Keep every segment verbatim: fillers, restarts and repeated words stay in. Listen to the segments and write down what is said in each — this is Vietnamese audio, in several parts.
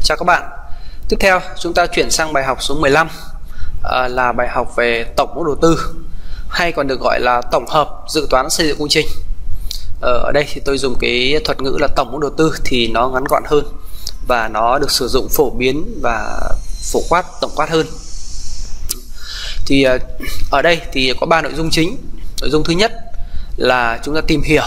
Chào các bạn. Tiếp theo chúng ta chuyển sang bài học số mười lăm, à, là bài học về tổng mức đầu tư, hay còn được gọi là tổng hợp dự toán xây dựng công trình. Ờ, ở đây thì tôi dùng cái thuật ngữ là tổng mức đầu tư thì nó ngắn gọn hơn và nó được sử dụng phổ biến và phổ quát, tổng quát hơn. Thì ở đây thì có ba nội dung chính. Nội dung thứ nhất là chúng ta tìm hiểu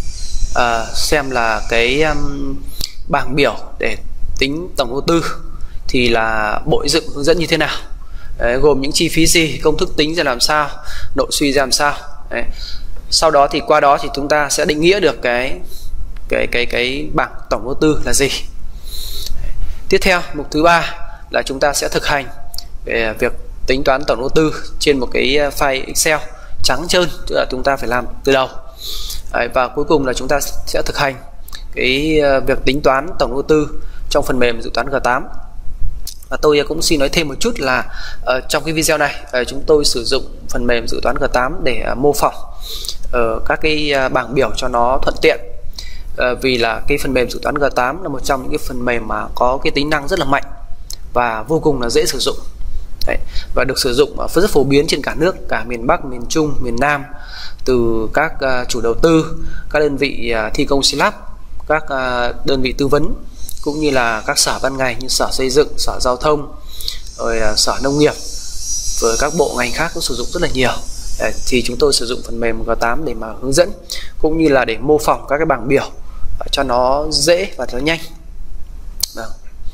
uh, xem là cái um, bảng biểu để tính tổng đầu tư thì là bộ xây dựng hướng dẫn như thế nào. Đấy, gồm những chi phí gì, công thức tính ra làm sao, nội suy ra làm sao. Đấy. Sau đó thì qua đó thì chúng ta sẽ định nghĩa được cái cái cái cái bảng tổng đầu tư là gì. Đấy. Tiếp theo, mục thứ ba là chúng ta sẽ thực hành về việc tính toán tổng đầu tư trên một cái file Excel trắng trơn, tức là chúng ta phải làm từ đầu. Đấy, và cuối cùng là chúng ta sẽ thực hành cái việc tính toán tổng đầu tư trong phần mềm dự toán G tám. Và tôi cũng xin nói thêm một chút là uh, trong cái video này uh, chúng tôi sử dụng phần mềm dự toán G tám để uh, mô phỏng uh, các cái uh, bảng biểu cho nó thuận tiện. Uh, vì là cái phần mềm dự toán G tám là một trong những cái phần mềm mà có cái tính năng rất là mạnh và vô cùng là dễ sử dụng. Đấy, và được sử dụng uh, rất phổ biến trên cả nước, cả miền Bắc, miền Trung, miền Nam, từ các uh, chủ đầu tư, các đơn vị uh, thi công xây lắp, các uh, đơn vị tư vấn, cũng như là các sở ban ngành như sở xây dựng, sở giao thông, rồi uh, sở nông nghiệp, với các bộ ngành khác cũng sử dụng rất là nhiều. Đấy, thì chúng tôi sử dụng phần mềm G tám để mà hướng dẫn cũng như là để mô phỏng các cái bảng biểu cho nó dễ và nó nhanh. Đó.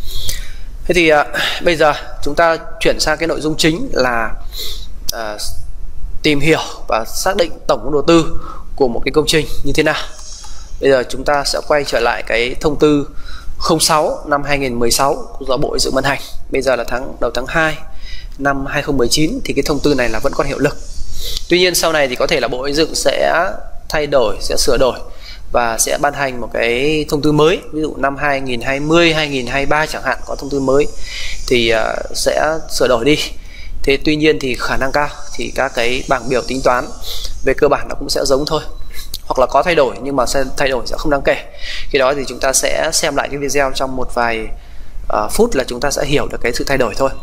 Thế thì uh, bây giờ chúng ta chuyển sang cái nội dung chính là uh, tìm hiểu và xác định tổng mức đầu tư của một cái công trình như thế nào. Bây giờ chúng ta sẽ quay trở lại cái thông tư không sáu năm hai nghìn không trăm mười sáu do Bộ Xây dựng ban hành. Bây giờ là tháng đầu tháng hai năm hai nghìn không trăm mười chín thì cái thông tư này là vẫn còn hiệu lực. Tuy nhiên sau này thì có thể là Bộ Xây dựng sẽ thay đổi, sẽ sửa đổi và sẽ ban hành một cái thông tư mới. Ví dụ năm hai nghìn không trăm hai mươi, hai nghìn không trăm hai mươi ba chẳng hạn có thông tư mới thì uh, sẽ sửa đổi đi. Thế tuy nhiên thì khả năng cao thì các cái bảng biểu tính toán về cơ bản nó cũng sẽ giống thôi, hoặc là có thay đổi nhưng mà sẽ thay đổi sẽ không đáng kể. Khi đó thì chúng ta sẽ xem lại cái video trong một vài uh, phút là chúng ta sẽ hiểu được cái sự thay đổi thôi.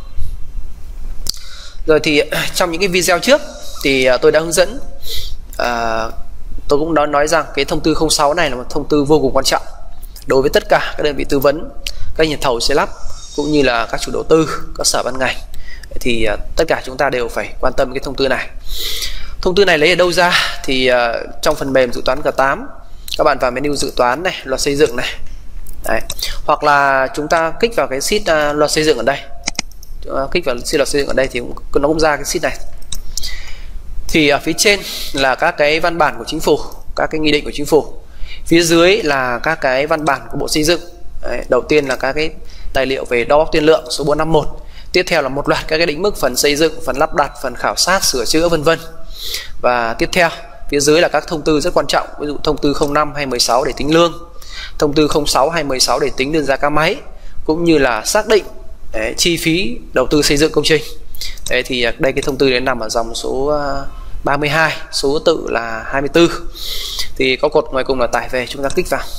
Rồi thì trong những cái video trước thì uh, tôi đã hướng dẫn, uh, tôi cũng đã nói rằng cái thông tư không sáu này là một thông tư vô cùng quan trọng đối với tất cả các đơn vị tư vấn, các nhà thầu xây lắp cũng như là các chủ đầu tư, các sở ban ngành. Thì uh, tất cả chúng ta đều phải quan tâm cái thông tư này. Thông tư này lấy ở đâu ra? Thì uh, trong phần mềm dự toán G tám các bạn vào menu dự toán này, luật xây dựng này. Đấy. Hoặc là chúng ta kích vào cái sheet uh, luật xây dựng ở đây. Chúng ta kích vào sheet luật xây dựng ở đây thì cũng, nó cũng ra cái sheet này. Thì ở phía trên là các cái văn bản của chính phủ, các cái nghị định của chính phủ. Phía dưới là các cái văn bản của Bộ Xây dựng. Đấy. Đầu tiên là các cái tài liệu về đo bóc tiên lượng số bốn trăm năm mươi mốt. Tiếp theo là một loạt các cái định mức phần xây dựng, phần lắp đặt, phần khảo sát, sửa chữa vân vân. Và tiếp theo phía dưới là các thông tư rất quan trọng, ví dụ thông tư không năm hai nghìn không trăm mười sáu để tính lương, thông tư không sáu hai nghìn không trăm mười sáu để tính đơn giá ca máy, cũng như là xác định đấy, chi phí đầu tư xây dựng công trình. Đấy, thì đây cái thông tư đấy nằm ở dòng số ba mươi hai, số tự là hai mươi tư. Thì có cột ngoài cùng là tải về, chúng ta kích vào.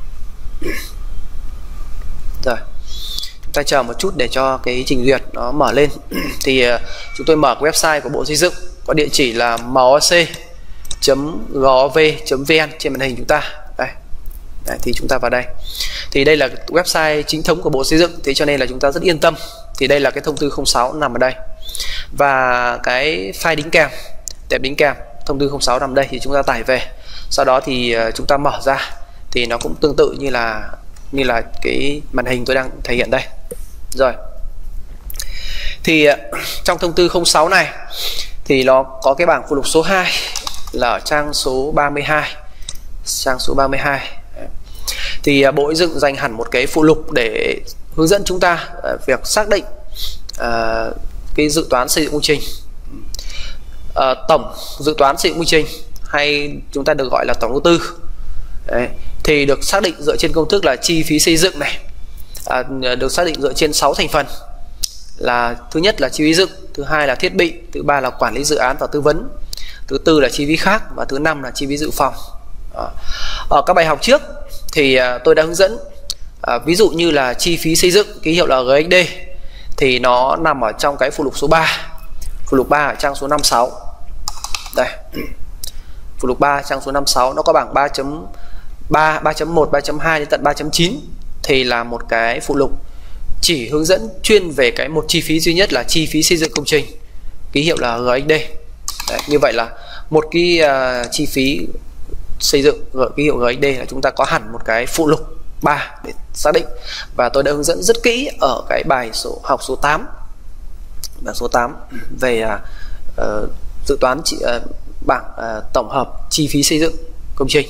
Rồi chúng ta chờ một chút để cho cái trình duyệt nó mở lên. Thì chúng tôi mở cái website của Bộ Xây dựng có địa chỉ là moc chấm gov chấm vn trên màn hình chúng ta. Đây. Đấy, thì chúng ta vào đây. Thì đây là website chính thống của Bộ Xây dựng, thế cho nên là chúng ta rất yên tâm. Thì đây là cái thông tư không sáu nằm ở đây. Và cái file đính kèm, tệp đính kèm thông tư không sáu nằm đây thì chúng ta tải về. Sau đó thì chúng ta mở ra thì nó cũng tương tự như là như là cái màn hình tôi đang thể hiện đây. Rồi. Thì trong thông tư không sáu này thì nó có cái bảng phụ lục số hai là ở trang số ba mươi hai. Trang số ba mươi hai. Thì Bộ Xây dựng dành hẳn một cái phụ lục để hướng dẫn chúng ta việc xác định uh, cái dự toán xây dựng công trình. Uh, tổng dự toán xây dựng công trình hay chúng ta được gọi là tổng đầu tư. Đấy, thì được xác định dựa trên công thức là chi phí xây dựng này, à, được xác định dựa trên sáu thành phần là thứ nhất là chi phí dựng, thứ hai là thiết bị, thứ ba là quản lý dự án và tư vấn, thứ tư là chi phí khác và thứ năm là chi phí dự phòng. Đó. Ở các bài học trước thì tôi đã hướng dẫn À, ví dụ như là chi phí xây dựng, ký hiệu là giê ích đê, thì nó nằm ở trong cái phụ lục số ba. Phụ lục ba ở trang số năm mươi sáu. Đây. Phụ lục ba trang số năm mươi sáu nó có bảng ba chấm ba, ba chấm một, ba chấm hai đến tận ba chấm chín, thì là một cái phụ lục chỉ hướng dẫn chuyên về cái một chi phí duy nhất là chi phí xây dựng công trình, ký hiệu là giê ích đê. Đấy, như vậy là một cái uh, chi phí xây dựng ký hiệu giê ích đê là chúng ta có hẳn một cái phụ lục ba để xác định, và tôi đã hướng dẫn rất kỹ ở cái bài số học số tám, bảng số tám về uh, dự toán chỉ, uh, bảng uh, tổng hợp chi phí xây dựng công trình.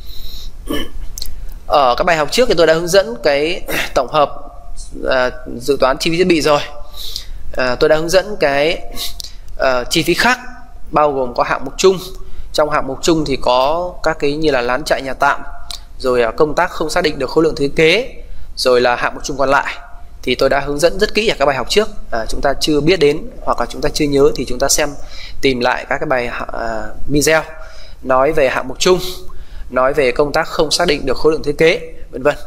Ở các bài học trước thì tôi đã hướng dẫn cái tổng hợp uh, dự toán chi phí thiết bị rồi. Uh, tôi đã hướng dẫn cái uh, chi phí khác, bao gồm có hạng mục chung. Trong hạng mục chung thì có các cái như là lán trại nhà tạm, rồi uh, công tác không xác định được khối lượng thiết kế, rồi là hạng mục chung còn lại. Thì tôi đã hướng dẫn rất kỹ ở các bài học trước. À, chúng ta chưa biết đến hoặc là chúng ta chưa nhớ thì chúng ta xem tìm lại các cái bài uh, video nói về hạng mục chung, nói về công tác không xác định được khối lượng thiết kế, vân vân.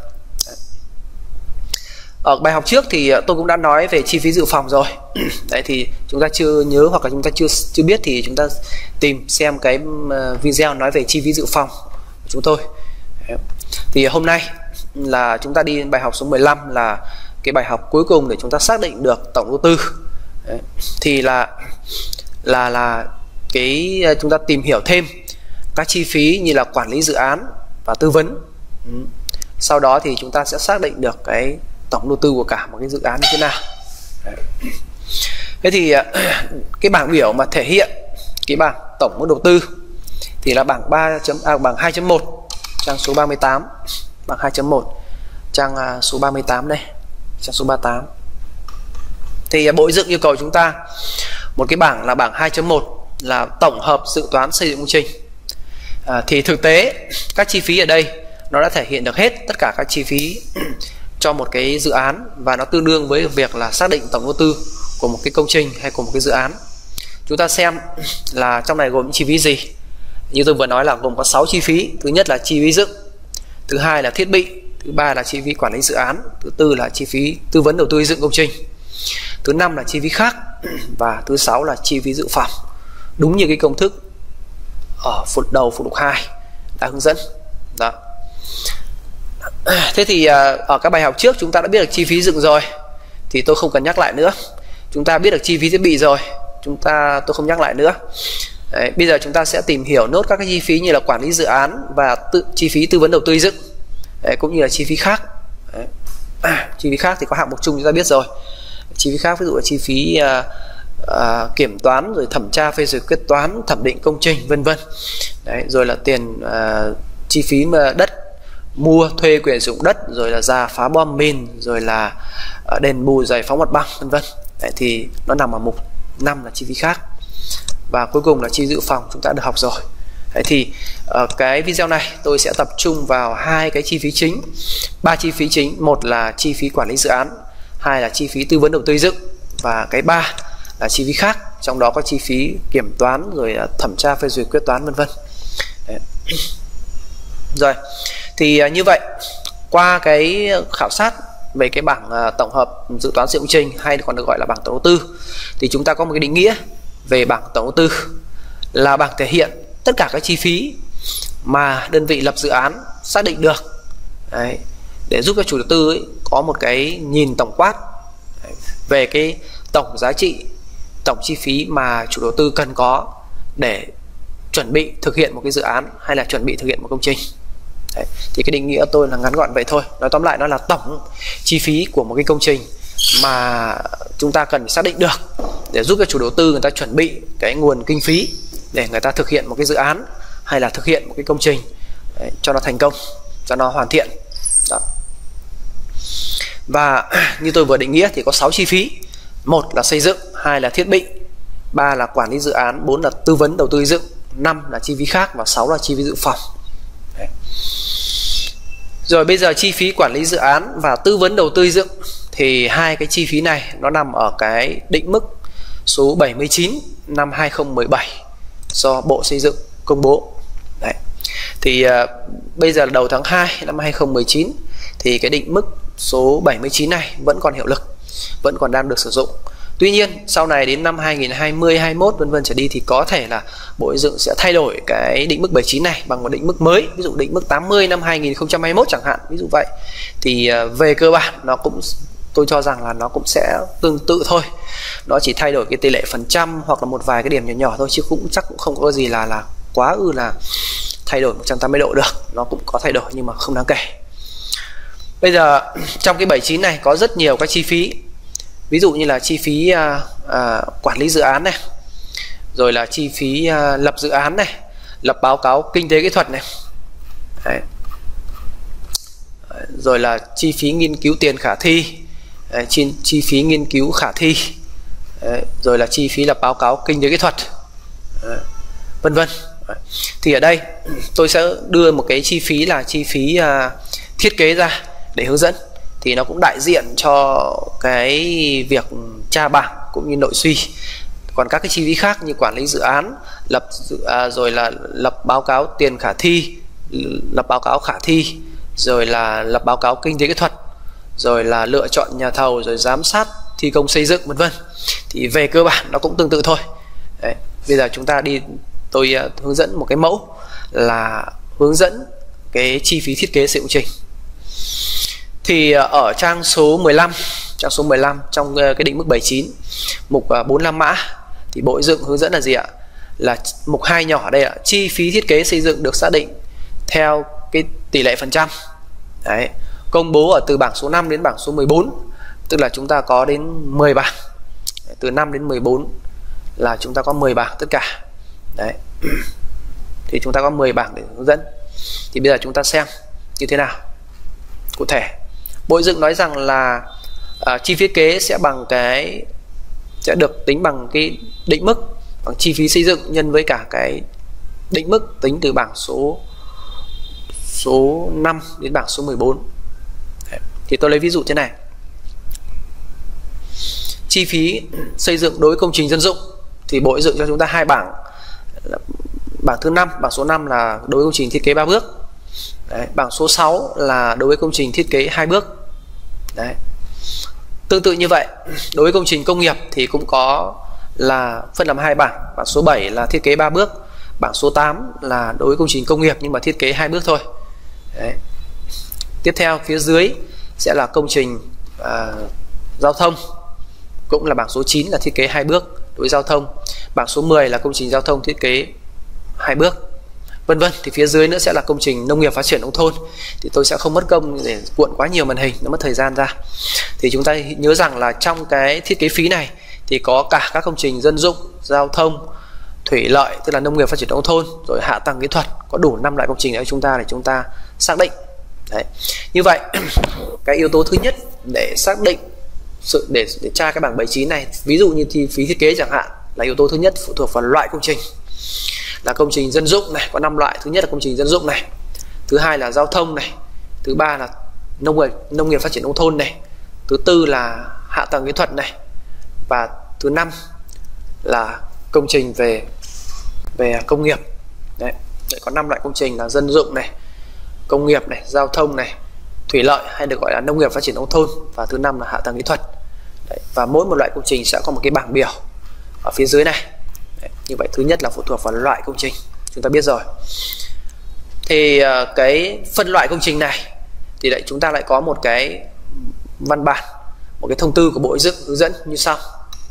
Ở bài học trước thì tôi cũng đã nói về chi phí dự phòng rồi. Đấy, thì chúng ta chưa nhớ hoặc là chúng ta chưa chưa biết thì chúng ta tìm xem cái video nói về chi phí dự phòng của chúng tôi. Đấy. Thì hôm nay là chúng ta đi đến bài học số mười lăm, là cái bài học cuối cùng để chúng ta xác định được tổng đầu tư. Đấy. Thì là là là cái chúng ta tìm hiểu thêm các chi phí như là quản lý dự án và tư vấn. Ừ. Sau đó thì chúng ta sẽ xác định được cái tổng đầu tư của cả một cái dự án như thế nào. Đấy. Thế thì cái bảng biểu mà thể hiện cái bảng tổng mức đầu tư thì là bảng ba chấm à, bảng hai chấm một trang số ba mươi tám, bảng hai chấm một trang số ba mươi tám đây, trang số ba mươi tám. Thì Bộ Xây dựng yêu cầu chúng ta một cái bảng là bảng hai chấm một là tổng hợp dự toán xây dựng công trình. À, thì thực tế các chi phí ở đây nó đã thể hiện được hết tất cả các chi phí cho một cái dự án, và nó tương đương với việc là xác định tổng đầu tư của một cái công trình hay của một cái dự án. Chúng ta xem là trong này gồm những chi phí gì. Như tôi vừa nói là gồm có sáu chi phí. Thứ nhất là chi phí dựng, thứ hai là thiết bị, thứ ba là chi phí quản lý dự án, thứ tư là chi phí tư vấn đầu tư xây dựng công trình, thứ năm là chi phí khác, và thứ sáu là chi phí dự phòng. Đúng như cái công thức ở phụ đầu phụ lục hai đã hướng dẫn. Đó. Thế thì ở các bài học trước chúng ta đã biết được chi phí dựng rồi, thì tôi không cần nhắc lại nữa. Chúng ta biết được chi phí thiết bị rồi, chúng ta tôi không nhắc lại nữa. Đấy, bây giờ chúng ta sẽ tìm hiểu nốt các cái chi phí như là quản lý dự án và tự chi phí tư vấn đầu tư xây dựng. Đấy, cũng như là chi phí khác. Đấy. À, chi phí khác thì có hạng mục chung chúng ta biết rồi. Chi phí khác ví dụ là chi phí uh, uh, kiểm toán, rồi thẩm tra phê duyệt quyết toán, thẩm định công trình, vân vân. Đấy, rồi là tiền uh, chi phí mà đất mua thuê quyền sử dụng đất, rồi là ra phá bom mìn, rồi là uh, đền bù giải phóng mặt bằng, vân vân. Đấy, thì nó nằm ở mục năm là chi phí khác, và cuối cùng là chi dự phòng chúng ta đã được học rồi. Đấy, thì ở cái video này tôi sẽ tập trung vào hai cái chi phí chính, ba chi phí chính. Một là chi phí quản lý dự án, hai là chi phí tư vấn đầu tư xây dựng, và cái ba là chi phí khác, trong đó có chi phí kiểm toán, rồi thẩm tra phê duyệt quyết toán, vân vân. Rồi thì như vậy qua cái khảo sát về cái bảng tổng hợp dự toán xây dựng công trình, hay còn được gọi là bảng tổng đầu tư, thì chúng ta có một cái định nghĩa về bảng tổng đầu tư là bảng thể hiện tất cả các chi phí mà đơn vị lập dự án xác định được. Đấy, để giúp cho chủ đầu tư ấy có một cái nhìn tổng quát về cái tổng giá trị, tổng chi phí mà chủ đầu tư cần có để chuẩn bị thực hiện một cái dự án hay là chuẩn bị thực hiện một công trình. Đấy, thì cái định nghĩa tôi là ngắn gọn vậy thôi. Nói tóm lại nó là tổng chi phí của một cái công trình mà chúng ta cần phải xác định được để giúp cho chủ đầu tư người ta chuẩn bị cái nguồn kinh phí để người ta thực hiện một cái dự án hay là thực hiện một cái công trình. Đấy, cho nó thành công, cho nó hoàn thiện. Đó. Và như tôi vừa định nghĩa thì có sáu chi phí. Một là xây dựng, hai là thiết bị, ba là quản lý dự án, bốn là tư vấn đầu tư xây dựng, năm là chi phí khác, và sáu là chi phí dự phòng. Đấy. Rồi bây giờ chi phí quản lý dự án và tư vấn đầu tư xây dựng thì hai cái chi phí này nó nằm ở cái định mức số bảy mươi chín năm hai nghìn không trăm mười bảy do Bộ Xây dựng công bố. Đấy. Thì uh, bây giờ là đầu tháng hai năm hai nghìn không trăm mười chín, thì cái định mức số bảy mươi chín này vẫn còn hiệu lực, vẫn còn đang được sử dụng. Tuy nhiên sau này đến năm hai nghìn không trăm hai mươi, hai mươi mốt vân vân trở đi thì có thể là Bộ Xây dựng sẽ thay đổi cái định mức bảy mươi chín này bằng một định mức mới, ví dụ định mức tám mươi năm hai nghìn không trăm hai mươi mốt chẳng hạn, ví dụ vậy. Thì về cơ bản nó cũng, tôi cho rằng là nó cũng sẽ tương tự thôi. Nó chỉ thay đổi cái tỷ lệ phần trăm hoặc là một vài cái điểm nhỏ nhỏ thôi, chứ cũng chắc cũng không có gì là là quá ư là thay đổi một trăm tám mươi độ được. Nó cũng có thay đổi nhưng mà không đáng kể. Bây giờ trong cái bảy mươi chín này có rất nhiều các chi phí. Ví dụ như là chi phí à, à, quản lý dự án này, rồi là chi phí à, lập dự án này, lập báo cáo kinh tế kỹ thuật này. Đấy. Rồi là chi phí nghiên cứu tiền khả thi. Đấy, chi, chi phí nghiên cứu khả thi. Đấy, rồi là chi phí lập báo cáo kinh tế kỹ thuật. Đấy, vân vân. Thì ở đây tôi sẽ đưa một cái chi phí là chi phí à, thiết kế ra để hướng dẫn. Thì nó cũng đại diện cho cái việc tra bảng cũng như nội suy. Còn các cái chi phí khác như quản lý dự án, lập à, rồi là lập báo cáo tiền khả thi, lập báo cáo khả thi, rồi là lập báo cáo kinh tế kỹ thuật, rồi là lựa chọn nhà thầu, rồi giám sát thi công xây dựng vân vân. Thì về cơ bản nó cũng tương tự thôi. Đấy, bây giờ chúng ta đi, tôi uh, hướng dẫn một cái mẫu là hướng dẫn cái chi phí thiết kế xây dựng trình. Thì uh, ở trang số mười lăm, trang số mười lăm trong uh, cái định mức bảy mươi chín, mục uh, bốn mươi lăm mã thì Bộ Xây dựng hướng dẫn là gì ạ? Là mục hai nhỏ đây ạ, chi phí thiết kế xây dựng được xác định theo cái tỷ lệ phần trăm. Đấy, công bố ở từ bảng số năm đến bảng số mười bốn, tức là chúng ta có đến mười bảng. Từ năm đến mười bốn là chúng ta có mười bảng tất cả. Đấy. Thì chúng ta có mười bảng để hướng dẫn. Thì bây giờ chúng ta xem như thế nào. Cụ thể, Bộ Xây dựng nói rằng là uh, chi phí thiết kế sẽ bằng cái sẽ được tính bằng cái định mức, bằng chi phí xây dựng nhân với cả cái định mức tính từ bảng số số năm đến bảng số mười bốn. Đấy. Thì tôi lấy ví dụ thế này. Chi phí xây dựng đối với công trình dân dụng thì Bộ Xây dựng cho chúng ta hai bảng. Bảng thứ năm, bảng số năm là đối với công trình thiết kế ba bước. Đấy, bảng số sáu là đối với công trình thiết kế hai bước. Đấy. Tương tự như vậy, đối với công trình công nghiệp thì cũng có là phân làm hai bảng. Bảng số bảy là thiết kế ba bước, bảng số tám là đối với công trình công nghiệp nhưng mà thiết kế hai bước thôi. Đấy. Tiếp theo phía dưới sẽ là công trình à, giao thông, cũng là bảng số chín là thiết kế hai bước đối với giao thông. Bảng số mười là công trình giao thông thiết kế hai bước, vân vân. Thì phía dưới nữa sẽ là công trình nông nghiệp phát triển nông thôn. Thì tôi sẽ không mất công để cuộn quá nhiều màn hình, nó mất thời gian ra. Thì chúng ta nhớ rằng là trong cái thiết kế phí này thì có cả các công trình dân dụng, giao thông, thủy lợi, tức là nông nghiệp phát triển nông thôn, rồi hạ tầng kỹ thuật, có đủ năm loại công trình để chúng ta để chúng ta xác định. Đấy. Như vậy cái yếu tố thứ nhất để xác định sự để, để tra cái bảng bảy mươi chín này, ví dụ như chi phí thiết kế chẳng hạn, là yếu tố thứ nhất phụ thuộc vào loại công trình. Là công trình dân dụng này, có năm loại. Thứ nhất là công trình dân dụng này, thứ hai là giao thông này, thứ ba là nông nghiệp nông nghiệp phát triển nông thôn này, thứ tư là hạ tầng kỹ thuật này, và thứ năm là công trình về về công nghiệp. Đấy, Đấy có năm loại công trình là dân dụng này, công nghiệp này, giao thông này, thủy lợi hay được gọi là nông nghiệp phát triển nông thôn, và thứ năm là hạ tầng kỹ thuật. Đấy, và mỗi một loại công trình sẽ có một cái bảng biểu ở phía dưới này. Đấy, như vậy thứ nhất là phụ thuộc vào loại công trình, chúng ta biết rồi. Thì uh, cái phân loại công trình này thì lại chúng ta lại có một cái văn bản, một cái thông tư của Bộ Xây dựng hướng dẫn như sau.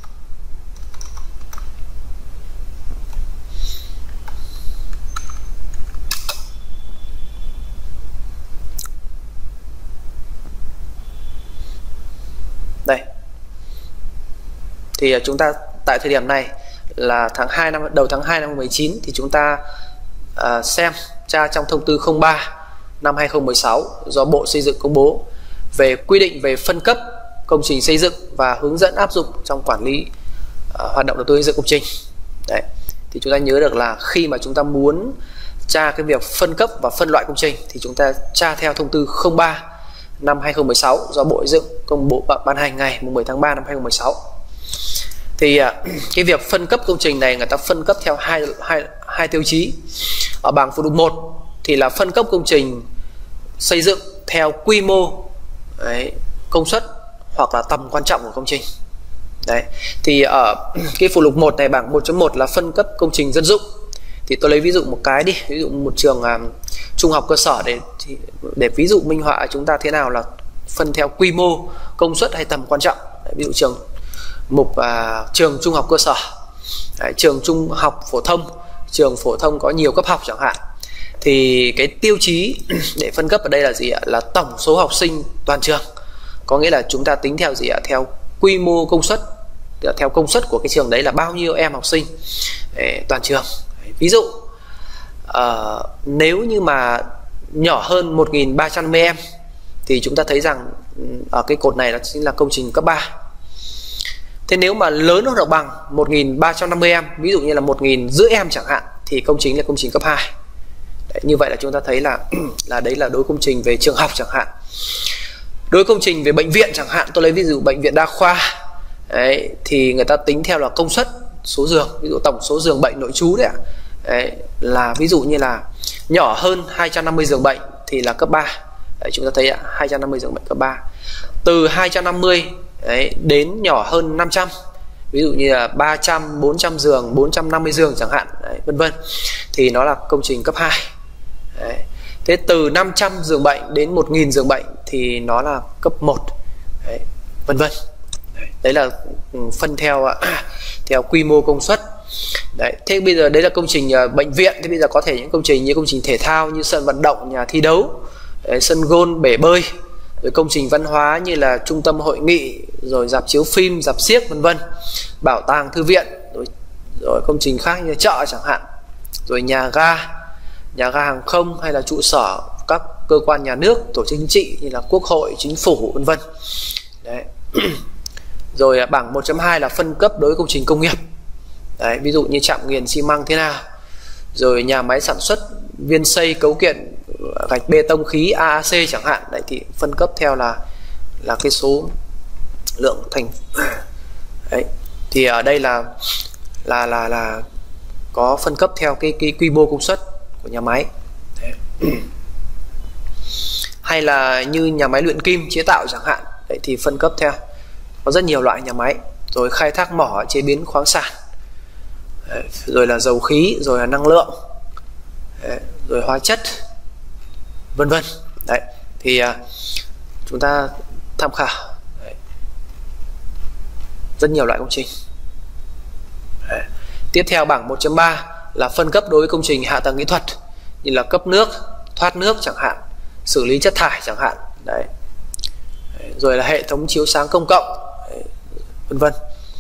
Đây. Thì chúng ta tại thời điểm này là tháng hai năm đầu tháng hai năm hai nghìn không trăm mười chín thì chúng ta uh, xem tra trong thông tư không ba năm hai nghìn không trăm mười sáu do Bộ Xây dựng công bố về quy định về phân cấp công trình xây dựng và hướng dẫn áp dụng trong quản lý uh, hoạt động đầu tư xây dựng công trình. Đấy. Thì chúng ta nhớ được là khi mà chúng ta muốn tra cái việc phân cấp và phân loại công trình thì chúng ta tra theo thông tư không ba năm hai nghìn không trăm mười sáu do Bộ Xây dựng công bố ban hành ngày mười tháng ba năm hai nghìn không trăm mười sáu. Thì cái việc phân cấp công trình này người ta phân cấp theo hai, hai, hai tiêu chí. Ở bảng phụ lục một thì là phân cấp công trình xây dựng theo quy mô, đấy, công suất hoặc là tầm quan trọng của công trình. Đấy, thì ở cái phụ lục một này, bảng một chấm một là phân cấp công trình dân dụng. Thì tôi lấy ví dụ một cái đi, ví dụ một trường um, trung học cơ sở để để ví dụ minh họa chúng ta thế nào là phân theo quy mô, công suất hay tầm quan trọng. Đấy, ví dụ trường mục uh, trường trung học cơ sở, đấy, trường trung học phổ thông, trường phổ thông có nhiều cấp học chẳng hạn. Thì cái tiêu chí để phân cấp ở đây là gì ạ? Là tổng số học sinh toàn trường. Có nghĩa là chúng ta tính theo gì ạ? Theo quy mô công suất, theo công suất của cái trường đấy là bao nhiêu em học sinh để toàn trường. Ví dụ uh, nếu như mà nhỏ hơn một nghìn ba trăm năm mươi em thì chúng ta thấy rằng ở cái cột này là chính là công trình cấp ba. Thế nếu mà lớn hơn hoặc bằng một nghìn ba trăm năm mươi em, ví dụ như là một nghìn rưỡi em chẳng hạn, thì công trình là công trình cấp hai. Đấy, như vậy là chúng ta thấy là là đấy là đối công trình về trường học chẳng hạn. Đối công trình về bệnh viện chẳng hạn, tôi lấy ví dụ bệnh viện đa khoa, đấy, thì người ta tính theo là công suất, số giường, ví dụ tổng số giường bệnh nội trú đấy ạ. Đấy, là ví dụ như là nhỏ hơn hai trăm năm mươi giường bệnh thì là cấp ba. Đấy, chúng ta thấy ạ, hai trăm năm mươi giường bệnh cấp ba. Từ hai trăm năm mươi đấy, đến nhỏ hơn năm trăm, ví dụ như là ba trăm, bốn trăm giường, bốn trăm năm mươi giường chẳng hạn, đấy, vân vân, thì nó là công trình cấp hai. Đấy. Thế từ năm trăm giường bệnh đến một nghìn giường bệnh thì nó là cấp một, đấy, vân vân. Đấy, đấy là phân theo theo quy mô công suất. Đấy, thế bây giờ đấy là công trình uh, bệnh viện. Thế bây giờ có thể những công trình như công trình thể thao như sân vận động, nhà thi đấu, đấy, sân golf, bể bơi, rồi công trình văn hóa như là trung tâm hội nghị, rồi rạp chiếu phim, rạp xiếc, vân vân, bảo tàng, thư viện, rồi, rồi công trình khác như chợ chẳng hạn, rồi nhà ga, nhà ga hàng không, hay là trụ sở các cơ quan nhà nước, tổ chức chính trị như là quốc hội, chính phủ, vân vân. Đấy. Rồi bảng một chấm hai là phân cấp đối với công trình công nghiệp. Đấy, ví dụ như trạm nghiền xi măng thế nào, rồi nhà máy sản xuất viên xây cấu kiện gạch bê tông khí a a xê chẳng hạn. Đấy, thì phân cấp theo là là cái số lượng thành. Đấy, thì ở đây là là là là có phân cấp theo cái cái quy mô công suất của nhà máy. Đấy. Hay là như nhà máy luyện kim chế tạo chẳng hạn. Đấy, thì phân cấp theo có rất nhiều loại nhà máy. Rồi khai thác mỏ, chế biến khoáng sản. Đấy, rồi là dầu khí, rồi là năng lượng. Đấy, rồi hóa chất, vân vân. Đấy, thì uh, chúng ta tham khảo. Đấy, rất nhiều loại công trình. Đấy. Tiếp theo bảng một chấm ba là phân cấp đối với công trình hạ tầng kỹ thuật như là cấp nước, thoát nước chẳng hạn, xử lý chất thải chẳng hạn. Đấy. Đấy, rồi là hệ thống chiếu sáng công cộng. Đấy, vân vân.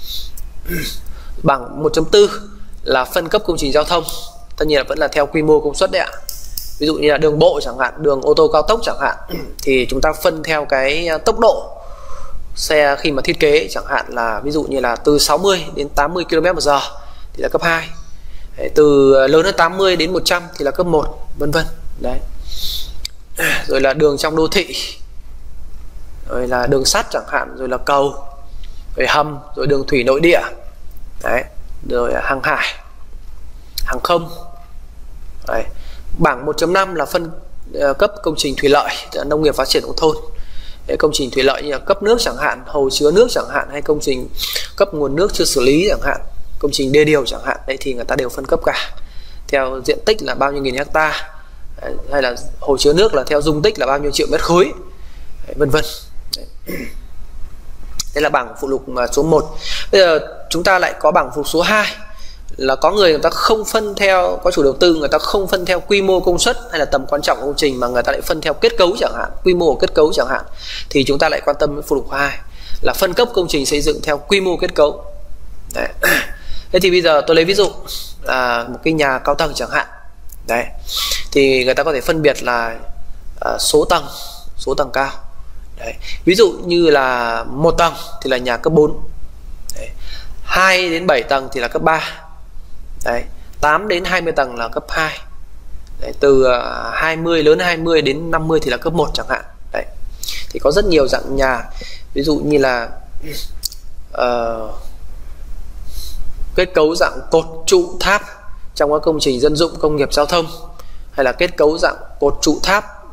Bảng một chấm bốn là phân cấp công trình giao thông, tất nhiên là vẫn là theo quy mô công suất đấy ạ. Ví dụ như là đường bộ chẳng hạn, đường ô tô cao tốc chẳng hạn, thì chúng ta phân theo cái tốc độ xe khi mà thiết kế, chẳng hạn là ví dụ như là từ sáu mươi đến tám mươi ki lô mét một giờ thì là cấp hai. Đấy, từ lớn hơn tám mươi đến một trăm thì là cấp một, vân vân. Đấy. Rồi là đường trong đô thị, rồi là đường sắt chẳng hạn, rồi là cầu, rồi hầm, rồi đường thủy nội địa. Đấy, rồi hàng hải, hàng không. Đấy. Bảng một chấm năm là phân uh, cấp công trình thủy lợi, nông nghiệp phát triển nông thôn. Đấy, công trình thủy lợi như là cấp nước chẳng hạn, hồ chứa nước chẳng hạn, hay công trình cấp nguồn nước chưa xử lý chẳng hạn, công trình đê điều chẳng hạn. Đấy, thì người ta đều phân cấp cả theo diện tích là bao nhiêu nghìn hecta, hay là hồ chứa nước là theo dung tích là bao nhiêu triệu mét khối, đấy, vân vân. Đây là bảng phụ lục số một. Bây giờ chúng ta lại có bảng phụ lục số hai, là có người người ta không phân theo, có chủ đầu tư người ta không phân theo quy mô công suất hay là tầm quan trọng của công trình, mà người ta lại phân theo kết cấu chẳng hạn, quy mô của kết cấu chẳng hạn. Thì chúng ta lại quan tâm đến phụ lục hai là phân cấp công trình xây dựng theo quy mô kết cấu. Đấy. Thế thì bây giờ tôi lấy ví dụ là một cái nhà cao tầng chẳng hạn. Đấy, thì người ta có thể phân biệt là uh, số tầng, số tầng cao. Đấy. Ví dụ như là một tầng thì là nhà cấp bốn. Đấy. hai đến bảy tầng thì là cấp ba. Đấy. tám đến hai mươi tầng là cấp hai. Đấy. Từ uh, hai mươi, lớn hai mươi đến năm mươi thì là cấp một chẳng hạn. Đấy. Thì có rất nhiều dạng nhà. Ví dụ như là uh, kết cấu dạng cột trụ tháp trong các công trình dân dụng, công nghiệp, giao thông, hay là kết cấu dạng cột trụ tháp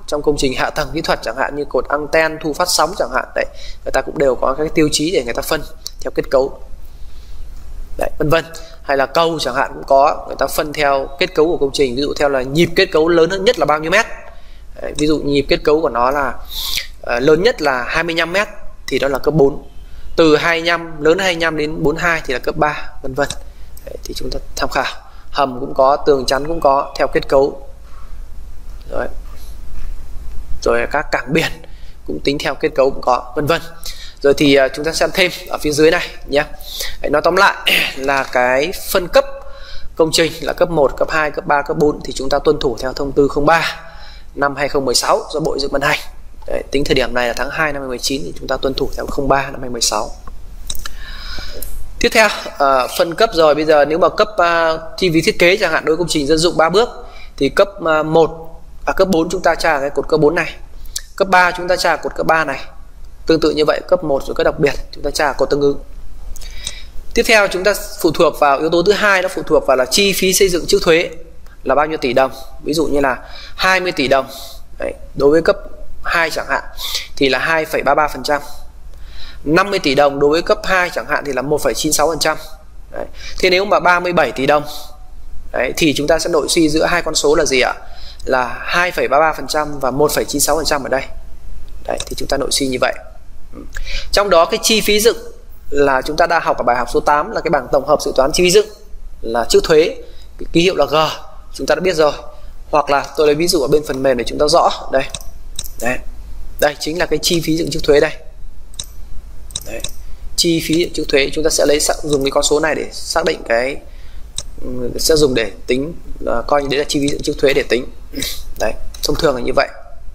trong công trình hạ tầng kỹ thuật, chẳng hạn như cột anten thu phát sóng chẳng hạn đấy, người ta cũng đều có các tiêu chí để người ta phân theo kết cấu đấy, vân vân. Hay là cầu chẳng hạn cũng có, người ta phân theo kết cấu của công trình, ví dụ theo là nhịp kết cấu lớn hơn nhất là bao nhiêu mét đấy, ví dụ nhịp kết cấu của nó là uh, lớn nhất là hai mươi lăm mét thì đó là cấp bốn, từ hai mươi lăm lớn hai mươi lăm đến bốn mươi hai thì là cấp ba, vân vân. Thì chúng ta tham khảo. Hầm cũng có, tường chắn cũng có theo kết cấu rồi, rồi các cảng biển cũng tính theo kết cấu cũng có, vân vân. Rồi thì uh, chúng ta xem thêm ở phía dưới này nhé. Nói tóm lại là cái phân cấp công trình là cấp một, cấp hai, cấp ba, cấp bốn thì chúng ta tuân thủ theo thông tư không ba năm hai không một sáu do Bộ Xây dựng ban hành. Đấy, tính thời điểm này là tháng hai năm hai không một chín thì chúng ta tuân thủ theo không ba năm hai không một sáu. Tiếp theo uh, phân cấp rồi, bây giờ nếu mà cấp uh, chi phí thiết kế chẳng hạn đối với công trình dân dụng ba bước thì cấp uh, một à, cấp bốn chúng ta tra cái cột cấp bốn này, cấp ba chúng ta tra cột cấp ba này, tương tự như vậy cấp một rồi cấp đặc biệt chúng ta tra cột tương ứng. Tiếp theo chúng ta phụ thuộc vào yếu tố thứ hai, nó phụ thuộc vào là chi phí xây dựng trước thuế là bao nhiêu tỷ đồng. Ví dụ như là hai mươi tỷ đồng đấy, đối với cấp hai chẳng hạn thì là hai phẩy ba mươi ba phần trăm, năm mươi tỷ đồng đối với cấp hai chẳng hạn thì là một phẩy chín mươi sáu phần trăm. Thế nếu mà ba mươi bảy tỷ đồng đấy, thì chúng ta sẽ nội suy giữa hai con số là gì ạ? Là hai phẩy ba mươi ba phần trăm và một phẩy chín mươi sáu phần trăm ở đây. Đấy, thì chúng ta nội suy như vậy. Trong đó cái chi phí dựng là chúng ta đã học ở bài học số tám là cái bảng tổng hợp dự toán chi phí dựng là trước thuế, cái ký hiệu là G, chúng ta đã biết rồi. Hoặc là tôi lấy ví dụ ở bên phần mềm để chúng ta rõ đây. Đấy. Đây chính là cái chi phí dựng trước thuế đây. Đấy. Chi phí dựng trước thuế chúng ta sẽ lấy dùng cái con số này để xác định cái, sẽ dùng để tính, uh, coi như đấy là chi phí dựng trước thuế để tính. Đấy, thông thường là như vậy.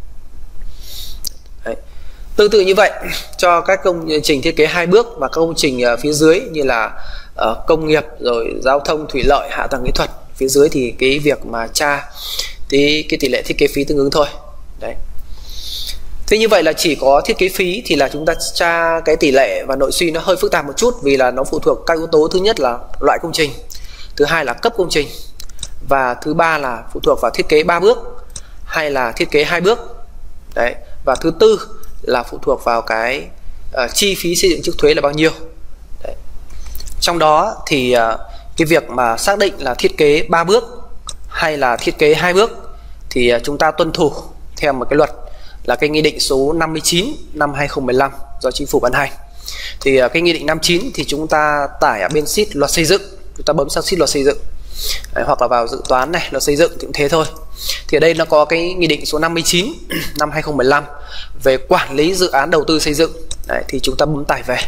Đấy. Tương tự như vậy cho các công trình thiết kế hai bước và các công trình uh, phía dưới như là uh, công nghiệp rồi giao thông thủy lợi hạ tầng kỹ thuật, phía dưới thì cái việc mà tra thì cái tỷ lệ thiết kế phí tương ứng thôi. Đấy. Thế như vậy là chỉ có thiết kế phí thì là chúng ta tra cái tỷ lệ và nội suy nó hơi phức tạp một chút, vì là nó phụ thuộc các yếu tố. Thứ nhất là loại công trình, thứ hai là cấp công trình, và thứ ba là phụ thuộc vào thiết kế ba bước hay là thiết kế hai bước. Đấy. Và thứ tư là phụ thuộc vào cái uh, chi phí xây dựng trước thuế là bao nhiêu. Đấy. Trong đó thì uh, cái việc mà xác định là thiết kế ba bước hay là thiết kế hai bước thì uh, chúng ta tuân thủ theo một cái luật là cái nghị định số năm mươi chín năm hai không một lăm do Chính phủ ban hành. Thì cái nghị định năm mươi chín thì chúng ta tải ở bên sheet luật xây dựng, chúng ta bấm sang sheet luật xây dựng. Đấy, hoặc là vào dự toán này, luật xây dựng thì cũng thế thôi. Thì ở đây nó có cái nghị định số năm mươi chín năm hai không một lăm về quản lý dự án đầu tư xây dựng. Đấy, thì chúng ta bấm tải về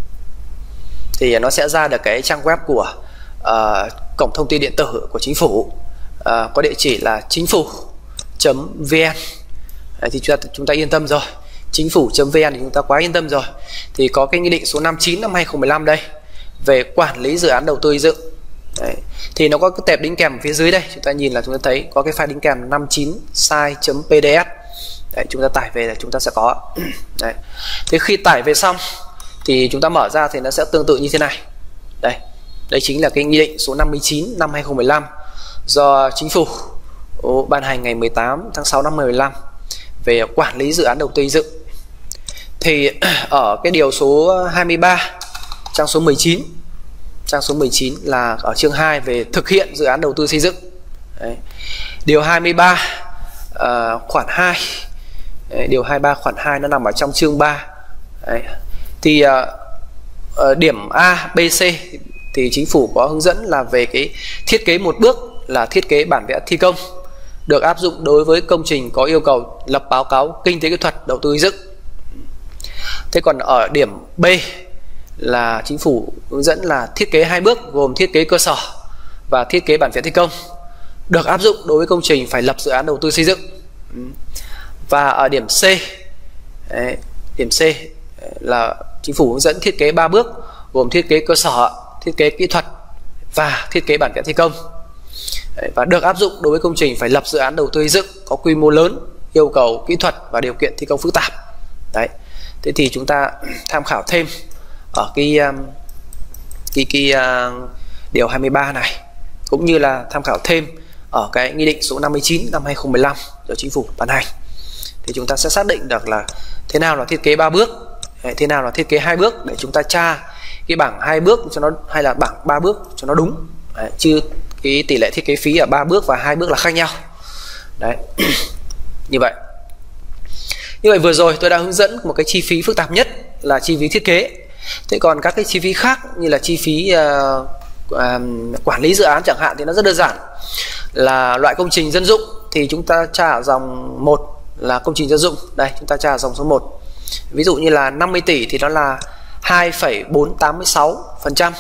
thì nó sẽ ra được cái trang web của uh, cổng thông tin điện tử của Chính phủ, uh, có địa chỉ là chính phủ chấm vn. Đấy, thì chúng ta, chúng ta yên tâm rồi, chính phủ chấm vn thì chúng ta quá yên tâm rồi. Thì có cái nghị định số năm mươi chín năm hai không một lăm đây về quản lý dự án đầu tư xây dựng. Đấy. Thì nó có cái tệp đính kèm phía dưới đây, chúng ta nhìn là chúng ta thấy có cái file đính kèm năm mươi chín size chấm pdf. Đấy, chúng ta tải về là chúng ta sẽ có. Đấy. Thế khi tải về xong thì chúng ta mở ra thì nó sẽ tương tự như thế này. Đây, đây chính là cái nghị định số năm mươi chín năm hai không một lăm do Chính phủ Ồ, ban hành ngày mười tám tháng sáu năm hai không một lăm về quản lý dự án đầu tư xây dựng. Thì ở cái điều số hai mươi ba trang số mười chín, trang số mười chín là ở chương hai về thực hiện dự án đầu tư xây dựng. Đấy. Điều hai mươi ba uh, khoản hai. Đấy, điều hai mươi ba khoản hai nó nằm ở trong chương ba. Đấy. Thì uh, uh, điểm A, B, C thì Chính phủ có hướng dẫn là về cái thiết kế một bước là thiết kế bản vẽ thi công, được áp dụng đối với công trình có yêu cầu lập báo cáo kinh tế kỹ thuật đầu tư xây dựng. Thế còn ở điểm B là Chính phủ hướng dẫn là thiết kế hai bước gồm thiết kế cơ sở và thiết kế bản vẽ thi công, được áp dụng đối với công trình phải lập dự án đầu tư xây dựng. Và ở điểm C, đấy, điểm C là Chính phủ hướng dẫn thiết kế ba bước gồm thiết kế cơ sở, thiết kế kỹ thuật và thiết kế bản vẽ thi công. Đấy, và được áp dụng đối với công trình phải lập dự án đầu tư xây dựng có quy mô lớn, yêu cầu kỹ thuật và điều kiện thi công phức tạp. Đấy. Thế thì chúng ta tham khảo thêm ở cái cái, cái uh, điều hai mươi ba này, cũng như là tham khảo thêm ở cái nghị định số năm mươi chín năm hai không một lăm do Chính phủ ban hành. thì chúng ta sẽ xác định được là thế nào là thiết kế ba bước, đấy, thế nào là thiết kế hai bước, để chúng ta tra cái bảng hai bước cho nó hay là bảng ba bước cho nó đúng. Đấy, chứ cái tỷ lệ thiết kế phí ở ba bước và hai bước là khác nhau. Đấy. Như vậy. Như vậy vừa rồi tôi đã hướng dẫn một cái chi phí phức tạp nhất là chi phí thiết kế. Thế còn các cái chi phí khác như là chi phí uh, uh, quản lý dự án chẳng hạn thì nó rất đơn giản. Là loại công trình dân dụng thì chúng ta tra ở dòng một là công trình dân dụng. Đây, chúng ta tra ở dòng số một. Ví dụ như là năm mươi tỷ thì nó là hai phẩy bốn tám sáu phần trăm.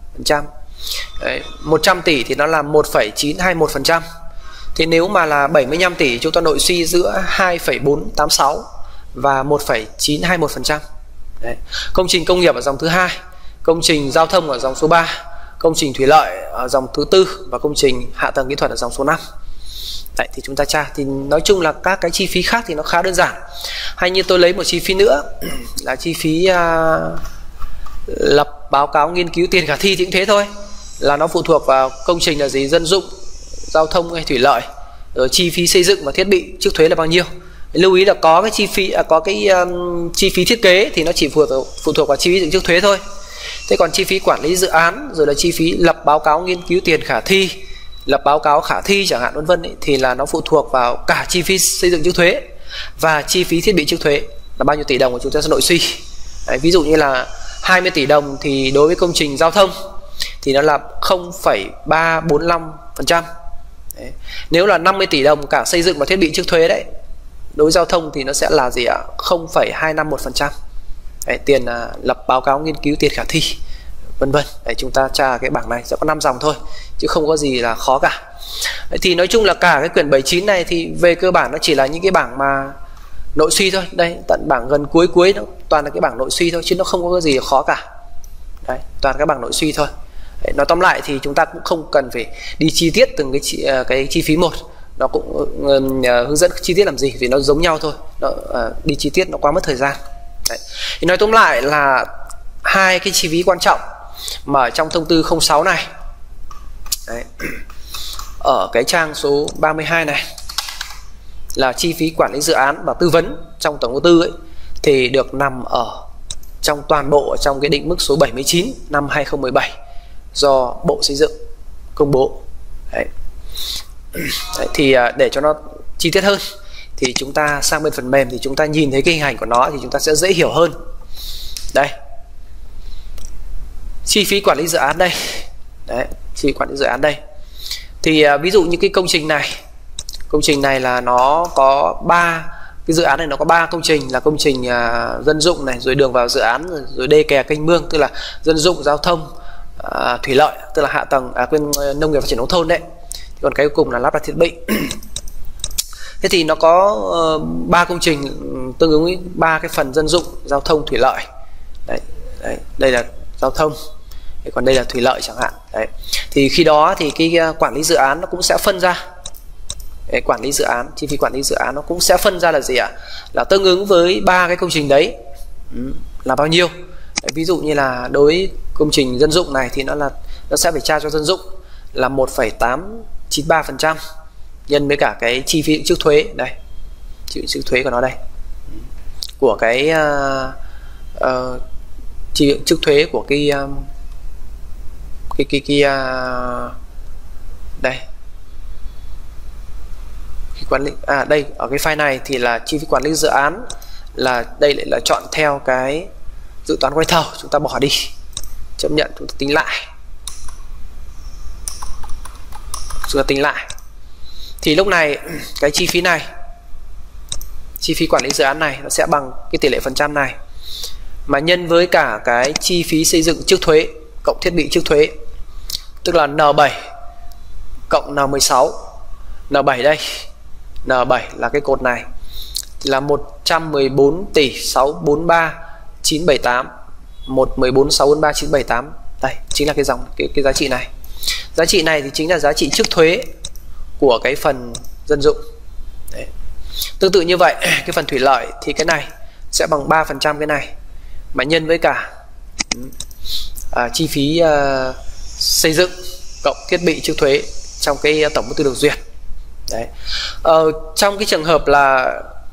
một trăm tỷ thì nó là một phẩy chín hai mốt phần trăm. Thế nếu mà là bảy mươi lăm tỷ chúng ta nội suy giữa hai phẩy bốn tám sáu và một phẩy chín hai mốt phần trăm. Đấy. Công trình công nghiệp ở dòng thứ hai, công trình giao thông ở dòng số ba, công trình thủy lợi ở dòng thứ tư và công trình hạ tầng kỹ thuật ở dòng số năm. Đấy, thì chúng ta tra thì nói chung là các cái chi phí khác thì nó khá đơn giản. Hay như tôi lấy một chi phí nữa là chi phí uh, lập báo cáo nghiên cứu tiền khả thi thì cũng thế thôi, là nó phụ thuộc vào công trình là gì, dân dụng, giao thông hay thủy lợi, rồi chi phí xây dựng và thiết bị trước thuế là bao nhiêu. Lưu ý là có cái chi phí à, có cái um, chi phí thiết kế thì nó chỉ phụ thuộc, phụ thuộc vào chi phí dựng trước thuế thôi. Thế còn chi phí quản lý dự án rồi là chi phí lập báo cáo nghiên cứu tiền khả thi, lập báo cáo khả thi chẳng hạn vân vân thì là nó phụ thuộc vào cả chi phí xây dựng trước thuế và chi phí thiết bị trước thuế là bao nhiêu tỷ đồng của chúng ta sẽ nội suy. Đấy, ví dụ như là hai mươi tỷ đồng thì đối với công trình giao thông thì nó là không phẩy ba bốn lăm phần trăm. Nếu là năm mươi tỷ đồng cả xây dựng và thiết bị trước thuế đấy, đối với giao thông thì nó sẽ là gì ạ? không phẩy hai năm mốt phần trăm. Đấy, tiền à, lập báo cáo nghiên cứu tiền khả thi vân vân. Đấy, chúng ta tra cái bảng này sẽ có năm dòng thôi chứ không có gì là khó cả. Đấy, thì nói chung là cả cái quyển bảy mươi chín này thì về cơ bản nó chỉ là những cái bảng mà nội suy thôi. Đây, tận bảng gần cuối cuối nó toàn là cái bảng nội suy thôi chứ nó không có cái gì khó cả. Đấy, toàn các bảng nội suy thôi. Đấy, nói tóm lại thì chúng ta cũng không cần phải đi chi tiết từng cái chi, cái chi phí một, nó cũng uh, hướng dẫn chi tiết làm gì vì nó giống nhau thôi. Nó, uh, đi chi tiết nó quá mất thời gian. Đấy. Thì nói tóm lại là hai cái chi phí quan trọng mà ở trong thông tư không sáu này. Đấy. Ở cái trang số ba mươi hai này là chi phí quản lý dự án và tư vấn trong tổng đầu tư ấy, thì được nằm ở trong toàn bộ trong cái định mức số bảy mươi chín năm hai không một bảy do Bộ Xây dựng công bố. Đấy. Đấy, thì để cho nó chi tiết hơn thì chúng ta sang bên phần mềm thì chúng ta nhìn thấy cái hình ảnh của nó thì chúng ta sẽ dễ hiểu hơn. Đây, chi phí quản lý dự án đây. Đấy, chi phí quản lý dự án đây. Thì ví dụ như cái công trình này, công trình này là nó có ba cái dự án này, nó có ba công trình là công trình uh, dân dụng này, rồi đường vào dự án, rồi, rồi đê kè kênh mương, tức là dân dụng, giao thông, uh, thủy lợi, tức là hạ tầng à, quên nông nghiệp phát triển nông thôn đấy. Thì còn cái cuối cùng là lắp đặt thiết bị. Thế thì nó có ba uh, công trình tương ứng với ba cái phần dân dụng, giao thông, thủy lợi. Đấy, đấy, đây là giao thông, còn đây là thủy lợi chẳng hạn. Đấy. Thì khi đó thì cái uh, quản lý dự án nó cũng sẽ phân ra. Đấy, quản lý dự án, chi phí quản lý dự án nó cũng sẽ phân ra là gì ạ? Là tương ứng với ba cái công trình đấy ừ, là bao nhiêu. Đấy, ví dụ như là đối công trình dân dụng này thì nó là nó sẽ phải tra cho dân dụng là một phẩy tám chín ba phần trăm nhân với cả cái chi phí trước thuế đây, chịu trước thuế của nó đây, của cái uh, uh, chi trước thuế của cái uh, cái cái, cái uh, đây quản lý à đây ở cái file này thì là chi phí quản lý dự án, là đây lại là chọn theo cái dự toán gói thầu, chúng ta bỏ đi, chấp nhận, chúng ta tính lại, chúng ta tính lại thì lúc này cái chi phí này, chi phí quản lý dự án này nó sẽ bằng cái tỷ lệ phần trăm này mà nhân với cả cái chi phí xây dựng trước thuế cộng thiết bị trước thuế, tức là N bảy cộng N mười sáu. N bảy đây, N bảy là cái cột này là một trăm mười bốn tỷ sáu trăm bốn mươi ba chín trăm bảy mươi tám, một trăm mười bốn sáu trăm bốn mươi ba chín trăm bảy mươi tám. Đây chính là cái dòng cái, cái giá trị này. Giá trị này thì chính là giá trị trước thuế của cái phần dân dụng. Đấy. Tương tự như vậy, cái phần thủy lợi thì cái này sẽ bằng ba phần trăm cái này mà nhân với cả à, chi phí à, xây dựng cộng thiết bị trước thuế trong cái tổng mức tư được duyệt. Đấy. Ờ, trong cái trường hợp là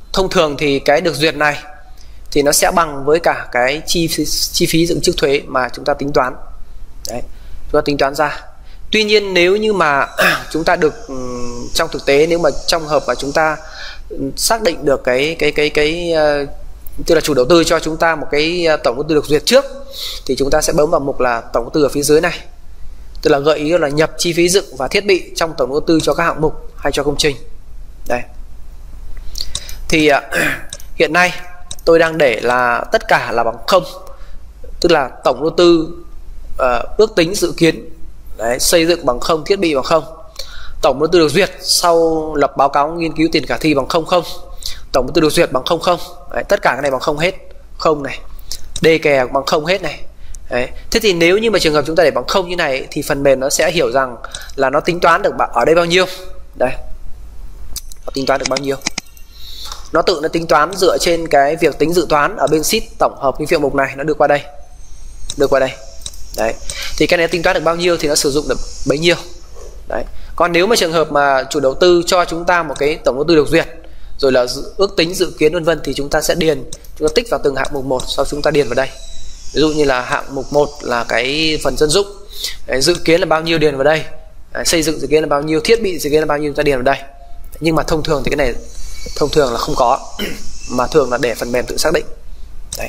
thông thường thì cái được duyệt này thì nó sẽ bằng với cả cái chi phí, chi phí dựng trước thuế mà chúng ta tính toán. Đấy, chúng ta tính toán ra. Tuy nhiên nếu như mà chúng ta được trong thực tế, nếu mà trong hợp mà chúng ta xác định được cái cái cái cái uh, tức là chủ đầu tư cho chúng ta một cái tổng đầu tư được duyệt trước, thì chúng ta sẽ bấm vào mục là tổng đầu tư ở phía dưới này, tức là gợi ý là nhập chi phí dựng và thiết bị trong tổng đầu tư cho các hạng mục hay cho công trình. Đây thì uh, hiện nay tôi đang để là tất cả là bằng không, tức là tổng đầu tư uh, ước tính dự kiến. Đấy, xây dựng bằng không, thiết bị bằng không, tổng đầu tư được duyệt sau lập báo cáo nghiên cứu tiền khả thi bằng không không, tổng đầu tư được duyệt bằng không không. Đấy, tất cả cái này bằng không hết, không này, đề kè bằng không hết này. Đấy. Thế thì nếu như mà trường hợp chúng ta để bằng không như này thì phần mềm nó sẽ hiểu rằng là nó tính toán được ở đây bao nhiêu. Đây, nó tính toán được bao nhiêu, nó tự nó tính toán dựa trên cái việc tính dự toán ở bên sheet tổng hợp cái việc mục này, nó đưa qua đây, đưa qua đây. Đấy, thì cái này tính toán được bao nhiêu thì nó sử dụng được bấy nhiêu. Đấy, còn nếu mà trường hợp mà chủ đầu tư cho chúng ta một cái tổng đầu tư được duyệt rồi là ước tính dự kiến vân vân thì chúng ta sẽ điền, chúng ta tích vào từng hạng mục một, sau chúng ta điền vào đây. Ví dụ như là hạng mục một là cái phần dân dụng, đấy, dự kiến là bao nhiêu điền vào đây, đấy, xây dựng dự kiến là bao nhiêu, thiết bị dự kiến là bao nhiêu, chúng ta điền vào đây. Nhưng mà thông thường thì cái này thông thường là không có, mà thường là để phần mềm tự xác định. Đấy.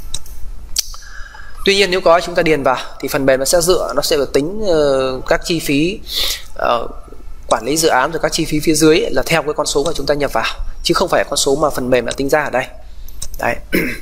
Tuy nhiên nếu có chúng ta điền vào thì phần mềm nó sẽ dựa, nó sẽ tính uh, các chi phí uh, quản lý dự án rồi các chi phí phía dưới là theo cái con số mà chúng ta nhập vào, chứ không phải con số mà phần mềm đã tính ra ở đây. Đấy.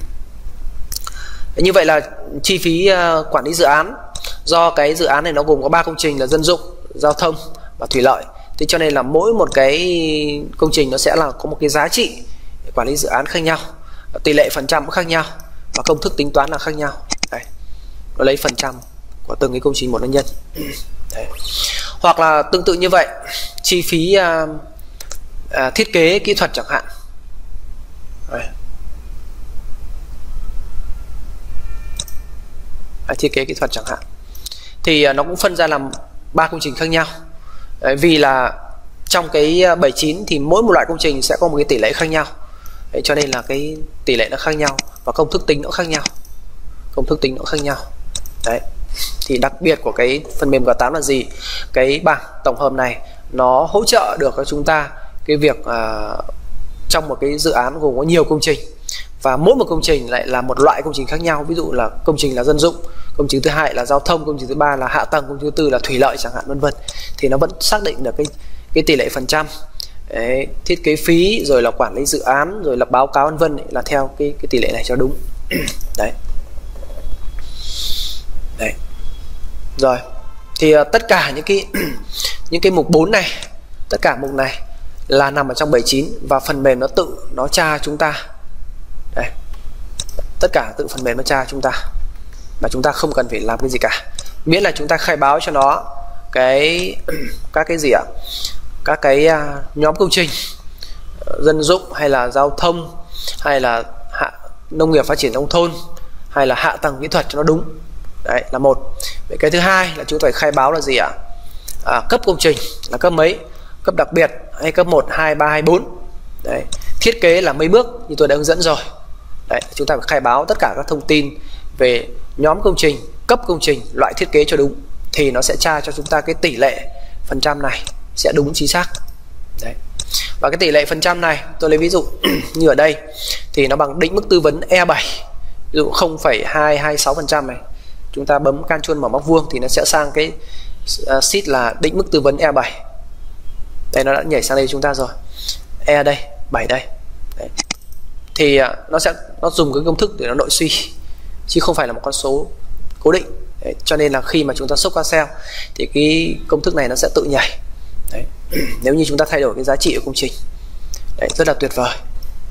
Như vậy là chi phí uh, quản lý dự án, do cái dự án này nó gồm có ba công trình là dân dụng, giao thông và thủy lợi. Thế cho nên là mỗi một cái công trình nó sẽ là có một cái giá trị quản lý dự án khác nhau, tỷ lệ phần trăm cũng khác nhau và công thức tính toán là khác nhau. Đấy, nó lấy phần trăm của từng cái công trình một là nhân. Đấy. Hoặc là tương tự như vậy, chi phí uh, uh, thiết kế kỹ thuật chẳng hạn. Đấy. Đấy, thiết kế kỹ thuật chẳng hạn thì uh, nó cũng phân ra làm ba công trình khác nhau. Đấy, vì là trong cái bảy mươi chín thì mỗi một loại công trình sẽ có một cái tỷ lệ khác nhau. Đấy, cho nên là cái tỷ lệ nó khác nhau và công thức tính nó khác nhau, công thức tính nó khác nhau. Đấy, thì đặc biệt của cái phần mềm G tám là gì? Cái bảng tổng hợp này nó hỗ trợ được cho chúng ta cái việc uh, trong một cái dự án gồm có nhiều công trình và mỗi một công trình lại là một loại công trình khác nhau. Ví dụ là công trình là dân dụng, công trình thứ hai là giao thông, công trình thứ ba là hạ tầng, công trình thứ tư là thủy lợi chẳng hạn vân vân, thì nó vẫn xác định được cái cái tỷ lệ phần trăm. Đấy, thiết kế phí rồi là quản lý dự án rồi là báo cáo vân vân là theo cái cái tỷ lệ này cho đúng. Đấy. Đấy. Rồi. Thì uh, tất cả những cái những cái mục bốn này, tất cả mục này là nằm ở trong bảy mươi chín và phần mềm nó tự nó tra chúng ta. Đây. Tất cả tự phần mềm nó tra chúng ta mà chúng ta không cần phải làm cái gì cả, miễn là chúng ta khai báo cho nó cái các cái gì ạ, các cái uh, nhóm công trình uh, dân dụng hay là giao thông hay là hạ, nông nghiệp phát triển nông thôn hay là hạ tầng kỹ thuật cho nó đúng. Đấy là một. Vậy cái thứ hai là chúng ta phải khai báo là gì ạ? À, cấp công trình là cấp mấy, cấp đặc biệt hay cấp một, hai, ba hay bốn. Đấy, thiết kế là mấy bước như tôi đã hướng dẫn rồi. Đấy, chúng ta phải khai báo tất cả các thông tin về nhóm công trình, cấp công trình, loại thiết kế cho đúng thì nó sẽ tra cho chúng ta cái tỷ lệ phần trăm này sẽ đúng chính xác. Đấy. Và cái tỷ lệ phần trăm này tôi lấy ví dụ như ở đây thì nó bằng định mức tư vấn E bảy, ví dụ không phẩy hai hai sáu phần trăm này. Chúng ta bấm can chuông mở móc vuông thì nó sẽ sang cái uh, sheet là định mức tư vấn E bảy. Đây, nó đã nhảy sang đây chúng ta rồi. E đây, bảy đây. Đấy. Thì uh, nó sẽ nó dùng cái công thức để nó nội suy chứ không phải là một con số cố định. Đấy. Cho nên là khi mà chúng ta xúc qua cell thì cái công thức này nó sẽ tự nhảy. Đấy. Nếu như chúng ta thay đổi cái giá trị của công trình. Đấy, rất là tuyệt vời.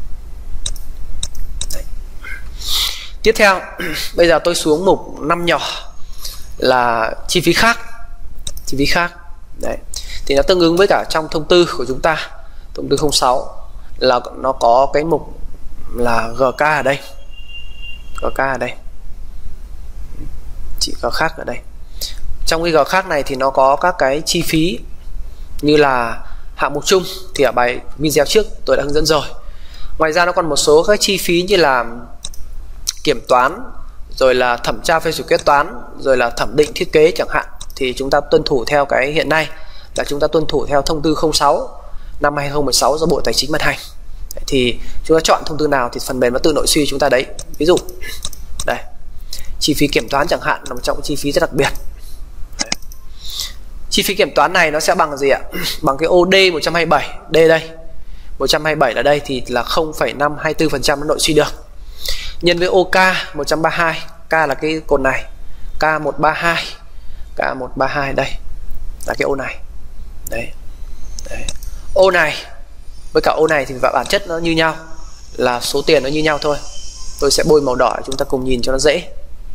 Đấy. Tiếp theo, bây giờ tôi xuống mục năm nhỏ là chi phí khác. Chi phí khác. Đấy. Thì nó tương ứng với cả trong thông tư của chúng ta, thông tư không sáu là nó có cái mục là giê ca ở đây. giê ca ở đây. Chỉ có khác ở đây. Trong cái G khác này thì nó có các cái chi phí như là hạng mục chung thì ở bài video trước tôi đã hướng dẫn rồi. Ngoài ra nó còn một số các chi phí như là kiểm toán, rồi là thẩm tra phê duyệt kế toán, rồi là thẩm định thiết kế chẳng hạn, thì chúng ta tuân thủ theo cái hiện nay là chúng ta tuân thủ theo thông tư không sáu năm hai nghìn không trăm mười sáu do Bộ Tài chính ban hành. Thì chúng ta chọn thông tư nào thì phần mềm nó tự nội suy chúng ta đấy. Ví dụ đây, chi phí kiểm toán chẳng hạn là một trong chi phí rất đặc biệt. Đấy. Chi phí kiểm toán này nó sẽ bằng gì ạ? Bằng cái ô đê một trăm hai mươi bảy, D đây, một trăm hai mươi bảy ở đây thì là không phẩy năm hai tư phần trăm nó nội suy được, nhân với ô ca một trăm ba mươi hai, K là cái cột này, K một trăm ba mươi hai, K một trăm ba mươi hai đây là cái ô này. Đấy. Đấy. Ô này với cả ô này thì bản chất nó như nhau, là số tiền nó như nhau thôi. Tôi sẽ bôi màu đỏ chúng ta cùng nhìn cho nó dễ.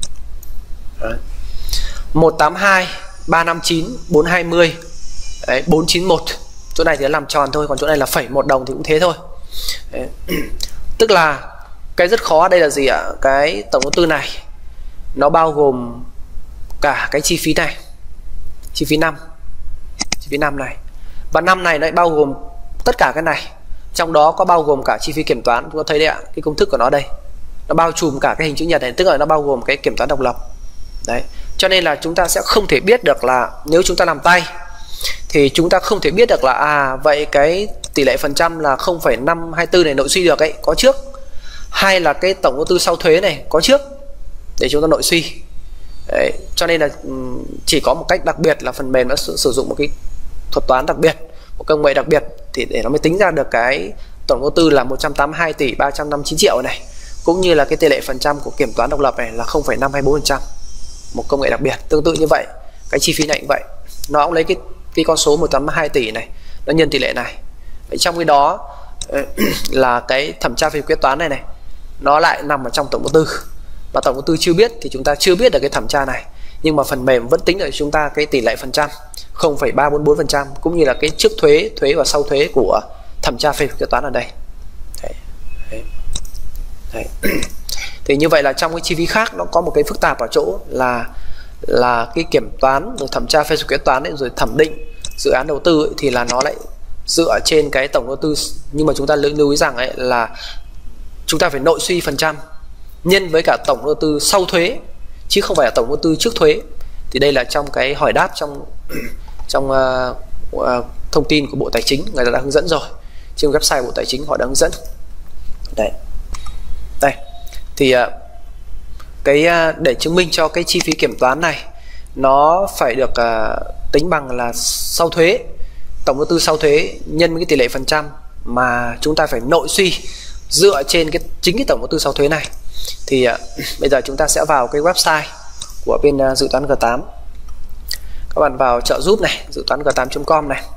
Đấy. một trăm tám mươi hai, ba trăm năm mươi chín, bốn trăm hai mươi, đấy, bốn trăm chín mươi mốt. Chỗ này thì nó làm tròn thôi, còn chỗ này là phẩy một đồng thì cũng thế thôi. Đấy. Tức là cái rất khó ở đây là gì ạ? Cái tổng đầu tư này nó bao gồm cả cái chi phí này, chi phí năm, chi phí năm này, và năm này lại bao gồm tất cả cái này, trong đó có bao gồm cả chi phí kiểm toán. Chúng ta thấy đấy ạ, cái công thức của nó đây nó bao trùm cả cái hình chữ nhật này, tức là nó bao gồm cái kiểm toán độc lập. Đấy, cho nên là chúng ta sẽ không thể biết được là nếu chúng ta làm tay thì chúng ta không thể biết được là à vậy cái tỷ lệ phần trăm là không phẩy năm hai tư này nội suy được ấy có trước, hay là cái tổng đầu tư sau thuế này có trước để chúng ta nội suy. Đấy, cho nên là chỉ có một cách đặc biệt là phần mềm nó sử, sử dụng một cái thuật toán đặc biệt, một công nghệ đặc biệt thì để nó mới tính ra được cái tổng đầu tư là một trăm tám mươi hai tỷ ba trăm năm mươi chín triệu này, cũng như là cái tỷ lệ phần trăm của kiểm toán độc lập này là không phẩy năm hai bốn phần trăm. Một công nghệ đặc biệt tương tự như vậy, cái chi phí này cũng vậy, nó cũng lấy cái cái con số một trăm tám mươi hai tỷ này nó nhân tỷ lệ này. Vậy trong cái đó là cái thẩm tra phê duyệt kế toán này này nó lại nằm ở trong tổng đầu tư, và tổng đầu tư chưa biết thì chúng ta chưa biết được cái thẩm tra này, nhưng mà phần mềm vẫn tính được chúng ta cái tỷ lệ phần trăm không phẩy ba bốn bốn phần trăm, cũng như là cái trước thuế, thuế và sau thuế của thẩm tra phê duyệt kế toán ở đây. Đấy. Đấy. Đấy. Thì như vậy là trong cái chi phí khác nó có một cái phức tạp ở chỗ là là cái kiểm toán rồi thẩm tra phê duyệt kế toán ấy, rồi thẩm định dự án đầu tư ấy, thì là nó lại dựa trên cái tổng đầu tư, nhưng mà chúng ta lưu ý rằng ấy là chúng ta phải nội suy phần trăm nhân với cả tổng đầu tư sau thuế chứ không phải là tổng đầu tư trước thuế. Thì đây là trong cái hỏi đáp trong trong uh, uh, thông tin của Bộ Tài chính, người ta đã hướng dẫn rồi, trên website Bộ Tài chính họ đã hướng dẫn. Đấy. Đây. Thì uh, cái uh, để chứng minh cho cái chi phí kiểm toán này nó phải được uh, tính bằng là sau thuế, tổng đầu tư sau thuế nhân với cái tỷ lệ phần trăm mà chúng ta phải nội suy dựa trên cái chính cái tổng đầu tư sau thuế này. Thì uh, bây giờ chúng ta sẽ vào cái website của bên uh, dự toán G tám. Các bạn vào trợ giúp này, dự toán G tám chấm com này.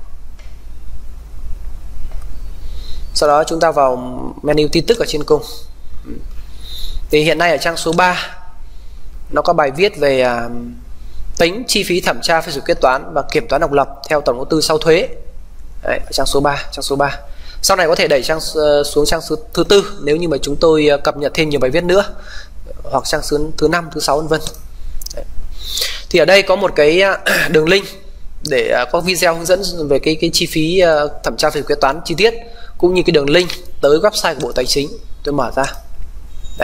Sau đó chúng ta vào menu tin tức ở trên cùng. Thì hiện nay ở trang số ba nó có bài viết về uh, tính chi phí thẩm tra phê duyệt kế toán và kiểm toán độc lập theo tổng đầu tư sau thuế. Đấy, ở trang số ba, trang số ba. Sau này có thể đẩy trang uh, xuống trang số thứ tư nếu như mà chúng tôi uh, cập nhật thêm nhiều bài viết nữa, hoặc trang số thứ năm, thứ sáu vân vân. Thì ở đây có một cái uh, đường link để uh, có video hướng dẫn về cái cái chi phí uh, thẩm tra phê duyệt kế toán chi tiết, cũng như cái đường link tới website của Bộ Tài chính. Tôi mở ra. Đây.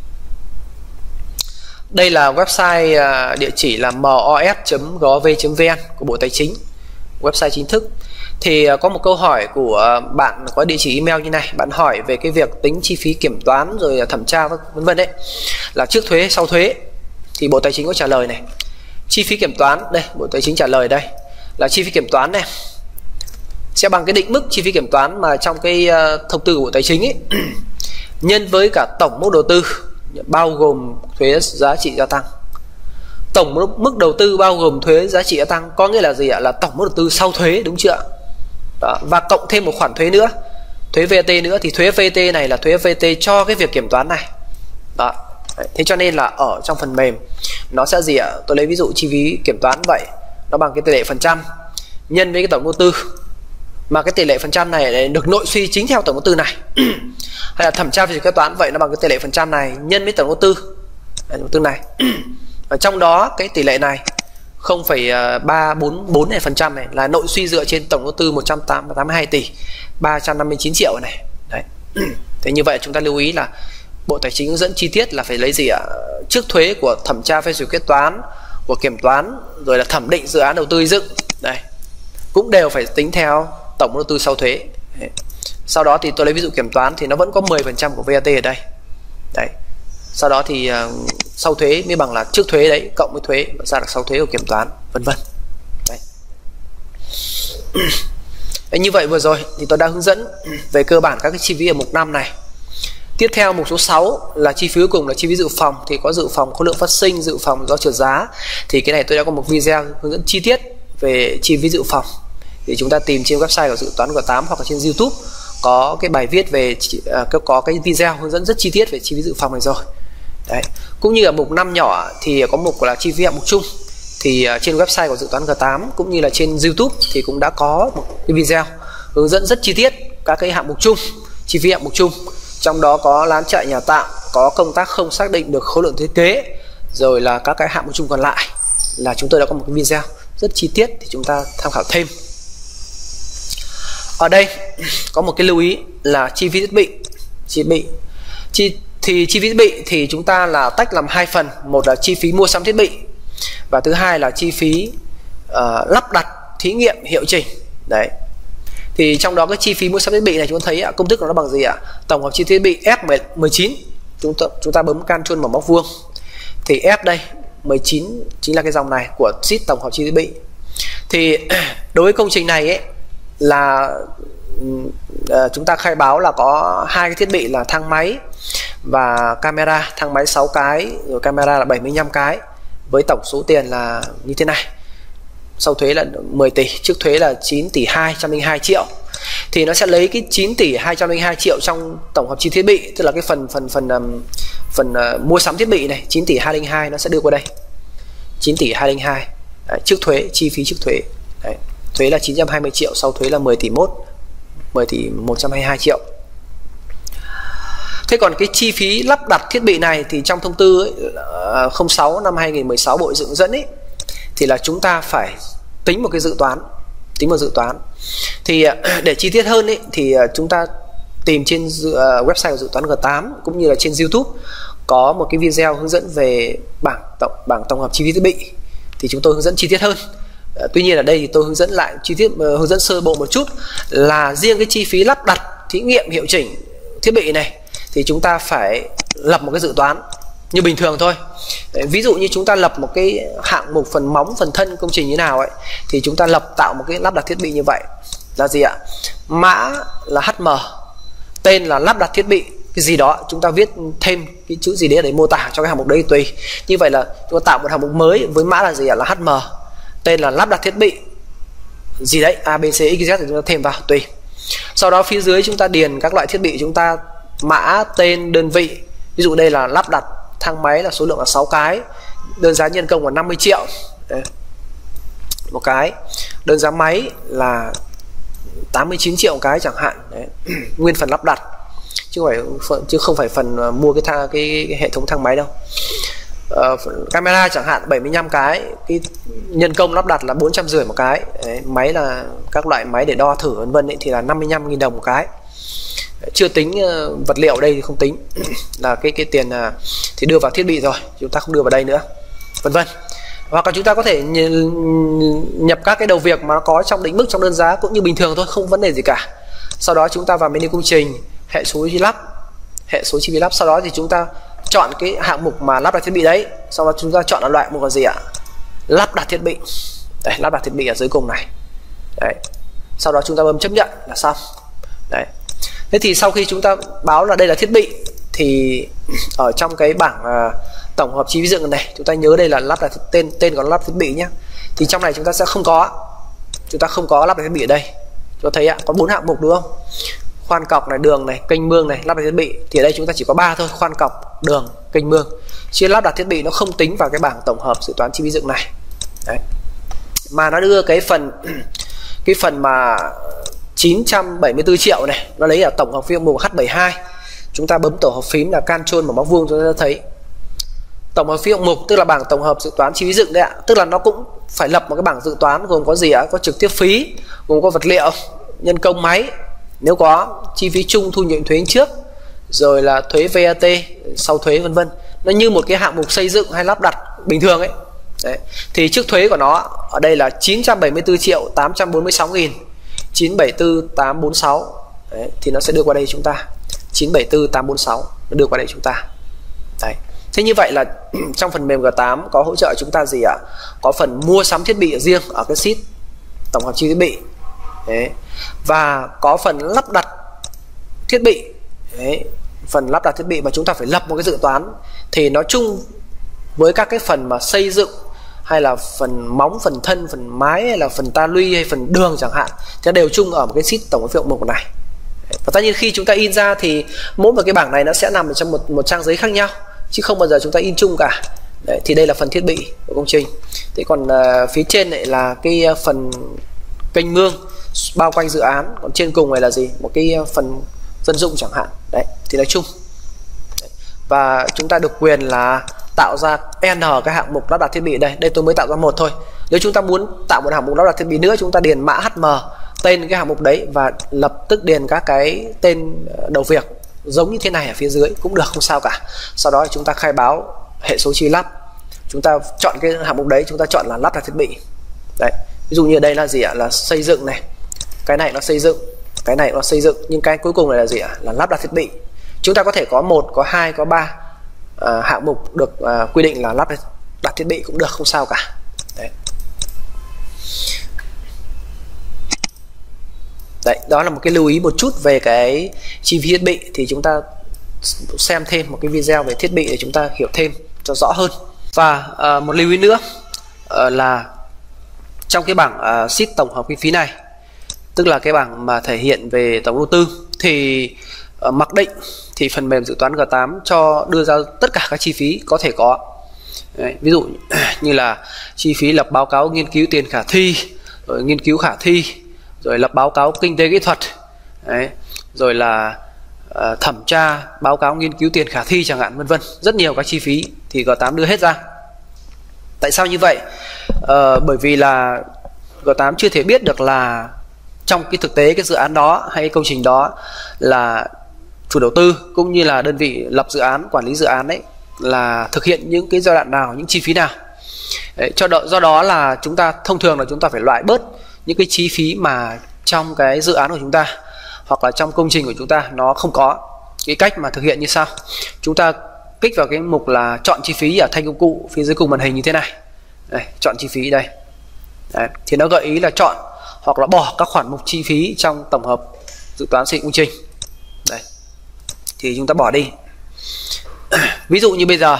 Đây là website uh, địa chỉ là mos chấm gov chấm vn của Bộ Tài chính, website chính thức. Thì uh, có một câu hỏi của uh, bạn có địa chỉ email như này, bạn hỏi về cái việc tính chi phí kiểm toán rồi uh, thẩm tra vân vân đấy, là trước thuế sau thuế. Thì Bộ Tài chính có trả lời này, chi phí kiểm toán đây, Bộ Tài chính trả lời đây là chi phí kiểm toán này sẽ bằng cái định mức chi phí kiểm toán mà trong cái uh, thông tư của Bộ Tài chính ấy nhân với cả tổng mức đầu tư bao gồm thuế giá trị gia tăng. Tổng mức đầu tư bao gồm thuế giá trị gia tăng có nghĩa là gì ạ? Là tổng mức đầu tư sau thuế, đúng chưa? Đó. Và cộng thêm một khoản thuế nữa, thuế vê a tê nữa, thì thuế vê a tê này là thuế vê a tê cho cái việc kiểm toán này. Đó. Đấy. Thế cho nên là ở trong phần mềm nó sẽ gì ạ? Tôi lấy ví dụ chi phí kiểm toán vậy, nó bằng cái tỷ lệ phần trăm nhân với cái tổng đầu tư, mà cái tỷ lệ phần trăm này được nội suy chính theo tổng đầu tư này. Hay là thẩm tra phê duyệt kế toán vậy, nó bằng cái tỷ lệ phần trăm này nhân với tổng đầu tư, tổng đầu tư này. Ở trong đó cái tỷ lệ này không phẩy ba bốn bốn này phần trăm này là nội suy dựa trên tổng đầu tư một trăm tám mươi hai tỷ ba trăm năm mươi chín triệu này. Đấy. Thế như vậy chúng ta lưu ý là Bộ Tài chính hướng dẫn chi tiết là phải lấy gì ạ? Trước thuế của thẩm tra phê duyệt quyết toán, của kiểm toán, rồi là thẩm định dự án đầu tư xây dựng. Đây, cũng đều phải tính theo tổng đầu tư sau thuế. Đấy. Sau đó thì tôi lấy ví dụ kiểm toán thì nó vẫn có mười phần trăm của vê a tê ở đây. Đấy. Sau đó thì uh, sau thuế mới bằng là trước thuế đấy cộng với thuế ra được sau thuế của kiểm toán, vân vân. Đấy. Đấy, như vậy vừa rồi thì tôi đã hướng dẫn về cơ bản các cái chi phí ở mục năm này. Tiếp theo mục số sáu là chi phí cuối cùng là chi phí dự phòng, thì có dự phòng khối lượng phát sinh, dự phòng do trượt giá. Thì cái này tôi đã có một video hướng dẫn chi tiết về chi phí dự phòng. Thì chúng ta tìm trên website của Dự toán G tám hoặc là trên YouTube có cái bài viết về uh, có cái video hướng dẫn rất chi tiết về chi phí dự phòng này rồi. Đấy. Cũng như ở mục năm nhỏ thì có mục là chi phí hạng mục chung. Thì uh, trên website của Dự toán G tám cũng như là trên YouTube thì cũng đã có một cái video hướng dẫn rất chi tiết các cái hạng mục chung, chi phí hạng mục chung. Trong đó có lán trại nhà tạm, có công tác không xác định được khối lượng thiết kế, rồi là các cái hạng mục chung còn lại là chúng tôi đã có một cái video rất chi tiết thì chúng ta tham khảo thêm. Ở đây có một cái lưu ý là chi phí thiết bị. Chi bị chi thì chi phí thiết bị thì chúng ta là tách làm hai phần, một là chi phí mua sắm thiết bị và thứ hai là chi phí uh, lắp đặt, thí nghiệm, hiệu chỉnh. Đấy. Thì trong đó cái chi phí mua sắm thiết bị này chúng ta thấy công thức của nó bằng gì ạ? Tổng hợp chi thiết bị F mười chín, chúng ta chúng ta bấm can chuông mở móc vuông. Thì F đây mười chín chính là cái dòng này của sheet tổng hợp chi thiết bị. Thì đối với công trình này ấy là uh, chúng ta khai báo là có hai cái thiết bị là thang máy và camera, thang máy sáu cái rồi camera là bảy mươi lăm cái, với tổng số tiền là như thế này. Sau thuế là mười tỷ, trước thuế là chín tỷ hai trăm linh hai triệu. Thì nó sẽ lấy cái chín tỷ hai trăm linh hai triệu trong tổng hợp chi thiết bị, tức là cái phần phần phần um, phần uh, mua sắm thiết bị này, chín tỷ hai trăm linh hai nó sẽ đưa qua đây. chín tỷ hai trăm linh hai. Đấy, trước thuế, chi phí trước thuế. Đấy, thuế là chín trăm hai mươi triệu, sau thuế là mười tỷ mốt, mười tỷ một trăm hai mươi hai triệu. Thế còn cái chi phí lắp đặt thiết bị này thì trong thông tư ấy, uh, không sáu năm hai nghìn không trăm mười sáu Bộ Dựng dẫn ấy thì là chúng ta phải tính một cái dự toán, tính một dự toán. Thì để chi tiết hơn ấy, thì chúng ta tìm trên uh, website của Dự toán G tám cũng như là trên YouTube có một cái video hướng dẫn về bảng tổng bảng tổng hợp chi phí thiết bị, thì chúng tôi hướng dẫn chi tiết hơn. Uh, tuy nhiên ở đây thì tôi hướng dẫn lại chi tiết, uh, hướng dẫn sơ bộ một chút là riêng cái chi phí lắp đặt, thí nghiệm, hiệu chỉnh thiết bị này thì chúng ta phải lập một cái dự toán như bình thường thôi. Ví dụ như chúng ta lập một cái hạng mục phần móng, phần thân công trình như nào ấy thì chúng ta lập tạo một cái lắp đặt thiết bị như vậy là gì ạ? Mã là hát em, tên là lắp đặt thiết bị cái gì đó, chúng ta viết thêm cái chữ gì đấy để mô tả cho cái hạng mục đấy tùy. Như vậy là chúng ta tạo một hạng mục mới với mã là gì ạ? Là hát em, tên là lắp đặt thiết bị gì đấy A, B, C, X, Y thì chúng ta thêm vào tùy. Sau đó phía dưới chúng ta điền các loại thiết bị, chúng ta mã, tên, đơn vị. Ví dụ đây là lắp đặt thang máy là số lượng là sáu cái, đơn giá nhân công là năm mươi triệu. Đấy. Một cái. Đơn giá máy là tám mươi chín triệu một cái chẳng hạn. Đấy. Nguyên phần lắp đặt chứ không phải chứ không phải phần mua cái thang cái, cái hệ thống thang máy đâu. Uh, camera chẳng hạn bảy mươi lăm cái, cái nhân công lắp đặt là bốn trăm rưỡi một cái. Đấy. Máy là các loại máy để đo thử vân vân thì là năm mươi lăm nghìn đồng một cái. Chưa tính uh, vật liệu đây thì không tính là cái cái tiền uh, thì đưa vào thiết bị rồi, chúng ta không đưa vào đây nữa, vân vân. Hoặc là chúng ta có thể nhập các cái đầu việc mà nó có trong định mức trong đơn giá cũng như bình thường thôi, không vấn đề gì cả. Sau đó chúng ta vào menu công trình, hệ số chi lắp, hệ số chi phí lắp. Sau đó thì chúng ta chọn cái hạng mục mà lắp đặt thiết bị đấy. Sau đó chúng ta chọn là loại mục là gì ạ? Lắp đặt thiết bị. Đấy, lắp đặt thiết bị ở dưới cùng này. Đấy. Sau đó chúng ta bấm chấp nhận là xong. Đấy. Thế thì sau khi chúng ta báo là đây là thiết bị thì ở trong cái bảng uh, tổng hợp chi phí dựng này, chúng ta nhớ đây là lắp đặt tên tên của lắp đặt thiết bị nhé. Thì trong này chúng ta sẽ không có, chúng ta không có lắp đặt thiết bị ở đây. Chúng ta thấy ạ, có bốn hạng mục đúng không? Khoan cọc này, đường này, kênh mương này, lắp đặt thiết bị. Thì ở đây chúng ta chỉ có ba thôi, khoan cọc, đường, kênh mương. Chứ lắp đặt thiết bị nó không tính vào cái bảng tổng hợp dự toán chi phí dựng này. Đấy. Mà nó đưa cái phần cái phần mà chín trăm bảy mươi tư triệu này, nó lấy ở tổng hợp phí mục H bảy mươi hai. Chúng ta bấm tổ hợp phím là Ctrl và móc vuông, chúng ta thấy tổng hợp phí hạng mục, tức là bảng tổng hợp dự toán chi phí dựng đấy ạ. Tức là nó cũng phải lập một cái bảng dự toán gồm có gì ạ? Có trực tiếp phí, gồm có vật liệu, nhân công máy, nếu có chi phí chung thu nhận thuế trước, rồi là thuế vê a tê sau thuế vân vân. Nó như một cái hạng mục xây dựng hay lắp đặt bình thường ấy. Đấy. Thì trước thuế của nó ở đây là chín trăm bảy mươi tư triệu tám trăm bốn mươi sáu nghìn chín trăm bảy mươi tư nghìn tám trăm bốn mươi sáu. Đấy. Thì nó sẽ đưa qua đây chúng ta chín trăm bảy mươi tư nghìn tám trăm bốn mươi sáu, nó đưa qua đây chúng ta. Đấy. Thế như vậy là trong phần mềm G tám có hỗ trợ chúng ta gì ạ? Có phần mua sắm thiết bị riêng ở cái sheet tổng hợp chi thiết bị. Đấy. Và có phần lắp đặt thiết bị. Đấy. Phần lắp đặt thiết bị mà chúng ta phải lập một cái dự toán thì nó chung với các cái phần mà xây dựng hay là phần móng, phần thân, phần mái hay là phần ta luy hay phần đường chẳng hạn, thì đều chung ở một cái sheet tổng hợp hiệu mục này. Và tất nhiên khi chúng ta in ra thì mỗi một cái bảng này nó sẽ nằm ở trong một một trang giấy khác nhau, chứ không bao giờ chúng ta in chung cả. Đấy, thì đây là phần thiết bị của công trình. Thế còn uh, phía trên này là cái uh, phần kênh mương bao quanh dự án, còn trên cùng này là gì? Một cái uh, phần dân dụng chẳng hạn. Đấy, thì nói chung. Đấy. Và chúng ta được quyền là tạo ra N cái hạng mục lắp đặt thiết bị đây. Đây tôi mới tạo ra một thôi. Nếu chúng ta muốn tạo một hạng mục lắp đặt thiết bị nữa, chúng ta điền mã H M tên cái hạng mục đấy và lập tức điền các cái tên đầu việc giống như thế này ở phía dưới cũng được, không sao cả. Sau đó chúng ta khai báo hệ số chi lắp, chúng ta chọn cái hạng mục đấy, chúng ta chọn là lắp đặt thiết bị. Đấy, ví dụ như ở đây là gì ạ? Là xây dựng này, cái này nó xây dựng, cái này nó xây dựng, nhưng cái cuối cùng này là gì ạ? Là lắp đặt thiết bị. Chúng ta có thể có một, có hai, có ba à, hạng mục được à, quy định là lắp đặt thiết bị cũng được, không sao cả. Đấy. Đấy, đó là một cái lưu ý một chút về cái chi phí thiết bị. Thì chúng ta xem thêm một cái video về thiết bị để chúng ta hiểu thêm cho rõ hơn. Và uh, một lưu ý nữa uh, là trong cái bảng uh, sheet tổng hợp kinh phí này, tức là cái bảng mà thể hiện về tổng đầu tư, thì uh, mặc định thì phần mềm dự toán G tám cho đưa ra tất cả các chi phí có thể có. Đấy, ví dụ như là chi phí lập báo cáo nghiên cứu tiền khả thi, rồi nghiên cứu khả thi, rồi lập báo cáo kinh tế kỹ thuật. Đấy, rồi là uh, thẩm tra báo cáo nghiên cứu tiền khả thi chẳng hạn, vân vân. Rất nhiều các chi phí thì G tám đưa hết ra. Tại sao như vậy? Uh, bởi vì là G tám chưa thể biết được là trong cái thực tế cái dự án đó hay công trình đó là chủ đầu tư cũng như là đơn vị lập dự án, quản lý dự án đấy là thực hiện những cái giai đoạn nào, những chi phí nào. Đấy, cho đó, do đó là chúng ta thông thường là chúng ta phải loại bớt những cái chi phí mà trong cái dự án của chúng ta hoặc là trong công trình của chúng ta nó không có. Cái cách mà thực hiện như sau: chúng ta kích vào cái mục là chọn chi phí ở thanh công cụ phía dưới cùng màn hình như thế này. Đây, chọn chi phí đây. Đấy, thì nó gợi ý là chọn hoặc là bỏ các khoản mục chi phí trong tổng hợp dự toán xây dựng công trình. Đây, thì chúng ta bỏ đi. Ví dụ như bây giờ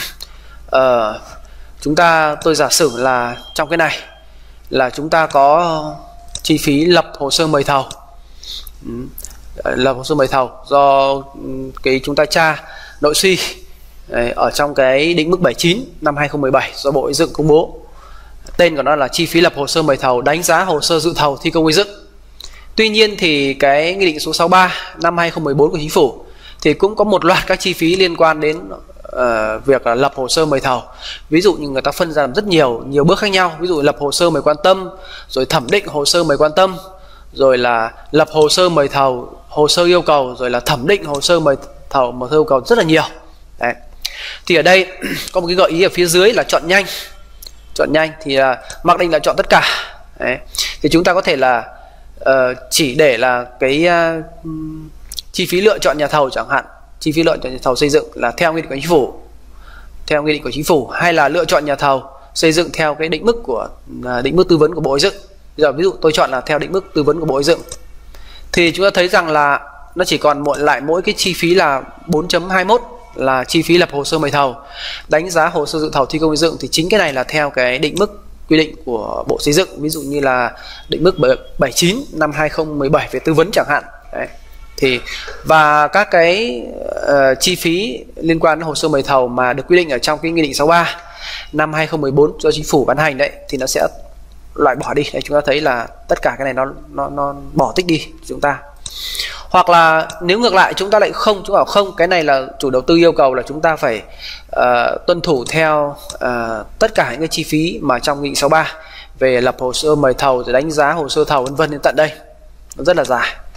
uh, chúng ta tôi giả sử là trong cái này là chúng ta có chi phí lập hồ sơ mời thầu. Ừ. Lập hồ sơ mời thầu do cái chúng ta tra nội suy đấy, ở trong cái định mức bảy mươi chín năm hai không một bảy do Bộ Xây dựng công bố. Tên của nó là chi phí lập hồ sơ mời thầu, đánh giá hồ sơ dự thầu thi công xây dựng. Tuy nhiên thì cái nghị định số sáu mươi ba năm hai không một bốn của Chính phủ thì cũng có một loạt các chi phí liên quan đến uh, việc là lập hồ sơ mời thầu. Ví dụ như người ta phân ra làm rất nhiều nhiều bước khác nhau. Ví dụ lập hồ sơ mời quan tâm, rồi thẩm định hồ sơ mời quan tâm, rồi là lập hồ sơ mời thầu, hồ sơ yêu cầu, rồi là thẩm định hồ sơ mời thầu, hồ sơ yêu cầu, rất là nhiều. Đấy. Thì ở đây có một cái gợi ý ở phía dưới là chọn nhanh. Chọn nhanh thì uh, mặc định là chọn tất cả. Đấy. Thì chúng ta có thể là uh, chỉ để là cái uh, chi phí lựa chọn nhà thầu chẳng hạn, chi phí lựa chọn nhà thầu xây dựng là theo nghị định của Chính phủ, theo nghị định của Chính phủ, hay là lựa chọn nhà thầu xây dựng theo cái định mức của uh, định mức tư vấn của Bộ Xây dựng. Bây giờ ví dụ tôi chọn là theo định mức tư vấn của Bộ Xây dựng, thì chúng ta thấy rằng là nó chỉ còn một lại mỗi cái chi phí là bốn chấm hai mươi mốt là chi phí lập hồ sơ mời thầu, đánh giá hồ sơ dự thầu thi công xây dựng. Thì chính cái này là theo cái định mức quy định của Bộ Xây dựng, ví dụ như là định mức bảy mươi chín năm hai không một bảy về tư vấn chẳng hạn. Đấy. Thì và các cái uh, chi phí liên quan đến hồ sơ mời thầu mà được quy định ở trong cái nghị định sáu mươi ba năm hai không một bốn do Chính phủ ban hành đấy thì nó sẽ loại bỏ đi. Đây, chúng ta thấy là tất cả cái này nó nó nó bỏ tích đi chúng ta. Hoặc là nếu ngược lại chúng ta lại không, chúng ta bảo không, cái này là chủ đầu tư yêu cầu là chúng ta phải uh, tuân thủ theo uh, tất cả những cái chi phí mà trong nghị định sáu mươi ba về lập hồ sơ mời thầu, rồi đánh giá hồ sơ thầu vân vân đến tận đây. Nó rất là dài.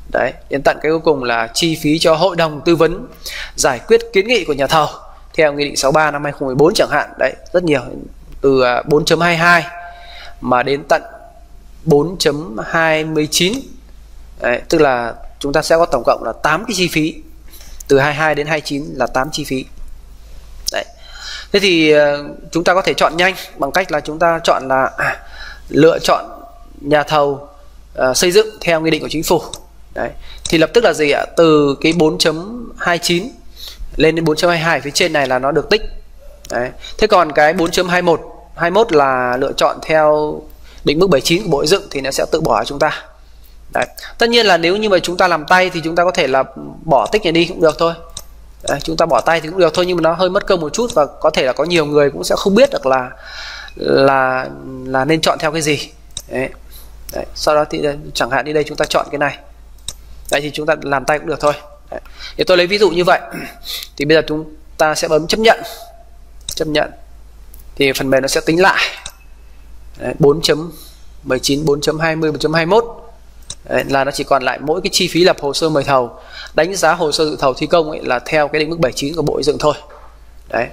Đấy, đến tận cái cuối cùng là chi phí cho hội đồng tư vấn giải quyết kiến nghị của nhà thầu theo Nghị định sáu mươi ba năm hai nghìn không trăm mười bốn chẳng hạn. Đấy, rất nhiều, từ bốn chấm hai mươi hai mà đến tận bốn chấm hai mươi chín. Đấy, tức là chúng ta sẽ có tổng cộng là tám cái chi phí. Từ hai mươi hai đến hai mươi chín là tám chi phí. Đấy. Thế thì chúng ta có thể chọn nhanh bằng cách là chúng ta chọn là à, lựa chọn nhà thầu uh, xây dựng theo nghị định của chính phủ. Đấy. Thì lập tức là gì ạ? Từ cái bốn chấm hai mươi chín lên đến bốn chấm hai mươi hai phía trên này là nó được tích. Đấy. Thế còn cái bốn chấm hai mươi mốt hai mươi mốt là lựa chọn theo định mức bảy mươi chín của Bộ Xây dựng thì nó sẽ tự bỏ chúng ta. Đấy. Tất nhiên là nếu như mà chúng ta làm tay thì chúng ta có thể là bỏ tích này đi cũng được thôi. Đấy, chúng ta bỏ tay thì cũng được thôi, nhưng mà nó hơi mất công một chút và có thể là có nhiều người cũng sẽ không biết được là là là nên chọn theo cái gì. Đấy. Đấy. Sau đó thì chẳng hạn như đây chúng ta chọn cái này. Đấy thì chúng ta làm tay cũng được thôi. Đấy. Thì tôi lấy ví dụ như vậy. Thì bây giờ chúng ta sẽ bấm chấp nhận. Chấp nhận. Thì phần mềm nó sẽ tính lại. bốn chấm mười chín, bốn chấm hai mươi, bốn chấm hai mươi mốt. Đấy, là nó chỉ còn lại mỗi cái chi phí lập hồ sơ mời thầu, đánh giá hồ sơ dự thầu thi công ấy là theo cái định mức bảy mươi chín của Bộ Xây dựng thôi. Đấy.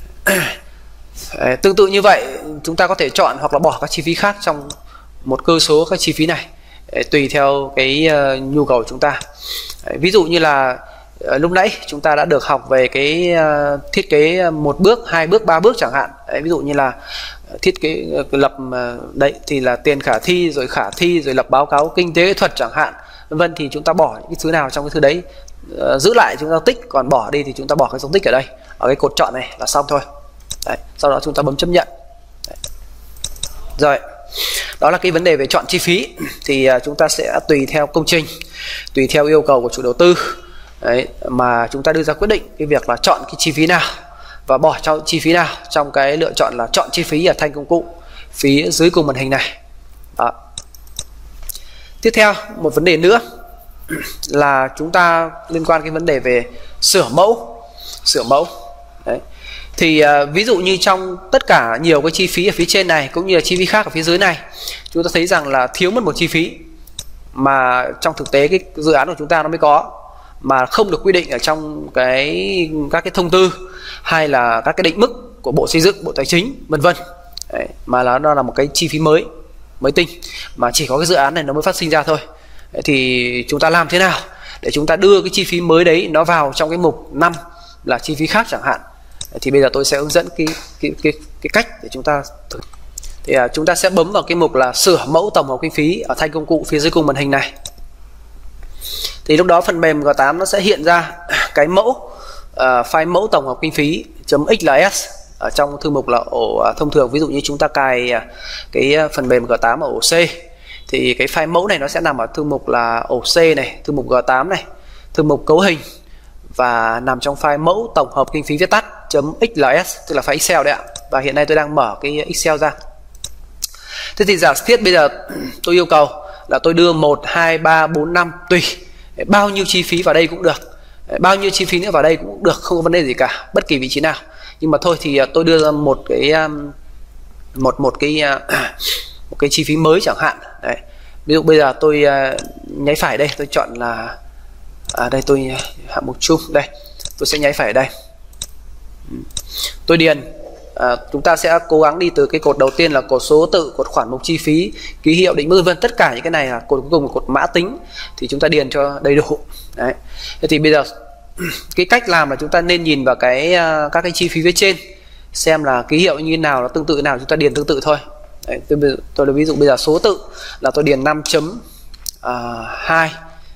Đấy, tương tự như vậy chúng ta có thể chọn hoặc là bỏ các chi phí khác trong một cơ số các chi phí này. Đấy, tùy theo cái uh, nhu cầu của chúng ta. Đấy, ví dụ như là uh, lúc nãy chúng ta đã được học về cái uh, thiết kế một bước, hai bước, ba bước chẳng hạn. Đấy, ví dụ như là thiết kế lập đấy thì là tiền khả thi, rồi khả thi, rồi lập báo cáo kinh tế kỹ thuật chẳng hạn, vân vân. Thì chúng ta bỏ những cái thứ nào trong cái thứ đấy, uh, giữ lại chúng ta tích, còn bỏ đi thì chúng ta bỏ cái dấu tích ở đây, ở cái cột chọn này là xong thôi. Đấy, sau đó chúng ta bấm chấp nhận. Đấy. Rồi, đó là cái vấn đề về chọn chi phí. Thì uh, chúng ta sẽ tùy theo công trình, tùy theo yêu cầu của chủ đầu tư, đấy, mà chúng ta đưa ra quyết định cái việc là chọn cái chi phí nào và bỏ cho chi phí nào trong cái lựa chọn là chọn chi phí ở thanh công cụ phía dưới cùng màn hình này. Đó. Tiếp theo một vấn đề nữa là chúng ta liên quan cái vấn đề về sửa mẫu. Sửa mẫu. Đấy. Thì uh, ví dụ như trong tất cả nhiều cái chi phí ở phía trên này cũng như là chi phí khác ở phía dưới này, chúng ta thấy rằng là thiếu mất một chi phí mà trong thực tế cái dự án của chúng ta nó mới có, mà không được quy định ở trong cái các cái thông tư hay là các cái định mức của Bộ Xây dựng, Bộ Tài chính, vân vân. Mà là nó là một cái chi phí mới, mới tinh, mà chỉ có cái dự án này nó mới phát sinh ra thôi. Đấy, thì chúng ta làm thế nào để chúng ta đưa cái chi phí mới đấy nó vào trong cái mục năm là chi phí khác chẳng hạn. Đấy, thì bây giờ tôi sẽ hướng dẫn cái cái cái cái cách để chúng ta thử. Thì à, chúng ta sẽ bấm vào cái mục là sửa mẫu tổng hợp kinh phí ở thanh công cụ phía dưới cùng màn hình này. Thì lúc đó phần mềm G tám nó sẽ hiện ra cái mẫu uh, file mẫu tổng hợp kinh phí .xls ở trong thư mục là ổ uh, thông thường. Ví dụ như chúng ta cài uh, cái phần mềm G tám ở ổ C thì cái file mẫu này nó sẽ nằm ở thư mục là ổ C này, thư mục G tám này, thư mục cấu hình, và nằm trong file mẫu tổng hợp kinh phí viết tắt .xls, tức là file Excel đấy ạ. Và hiện nay tôi đang mở cái Excel ra. Thế thì giả thiết bây giờ tôi yêu cầu là tôi đưa một, hai, ba, bốn, năm tùy bao nhiêu chi phí vào đây cũng được, bao nhiêu chi phí nữa vào đây cũng được, không có vấn đề gì cả, bất kỳ vị trí nào. Nhưng mà thôi thì tôi đưa ra một cái một một cái một cái chi phí mới chẳng hạn. Đấy. Ví dụ bây giờ tôi nháy phải đây, tôi chọn là à, đây tôi hạng mục chung đây, tôi sẽ nháy phải ở đây, tôi điền. À, chúng ta sẽ cố gắng đi từ cái cột đầu tiên là cột số tự, cột khoản mục chi phí, ký hiệu, định mức, vân vân. Tất cả những cái này là cột cuối cùng là cột mã tính, thì chúng ta điền cho đầy đủ. Đấy. Thế thì bây giờ cái cách làm là chúng ta nên nhìn vào cái các cái chi phí phía trên, xem là ký hiệu như thế nào, nó tương tự nào, chúng ta điền tương tự thôi. Đấy, tôi tôi lấy ví dụ bây giờ số tự là tôi điền năm chấm hai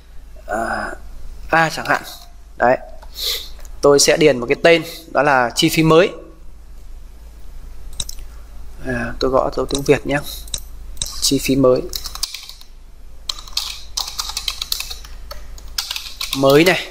a chẳng hạn. Đấy. Tôi sẽ điền một cái tên đó là chi phí mới. À, tôi gõ dấu tiếng Việt nhé. Chi phí mới. Mới này.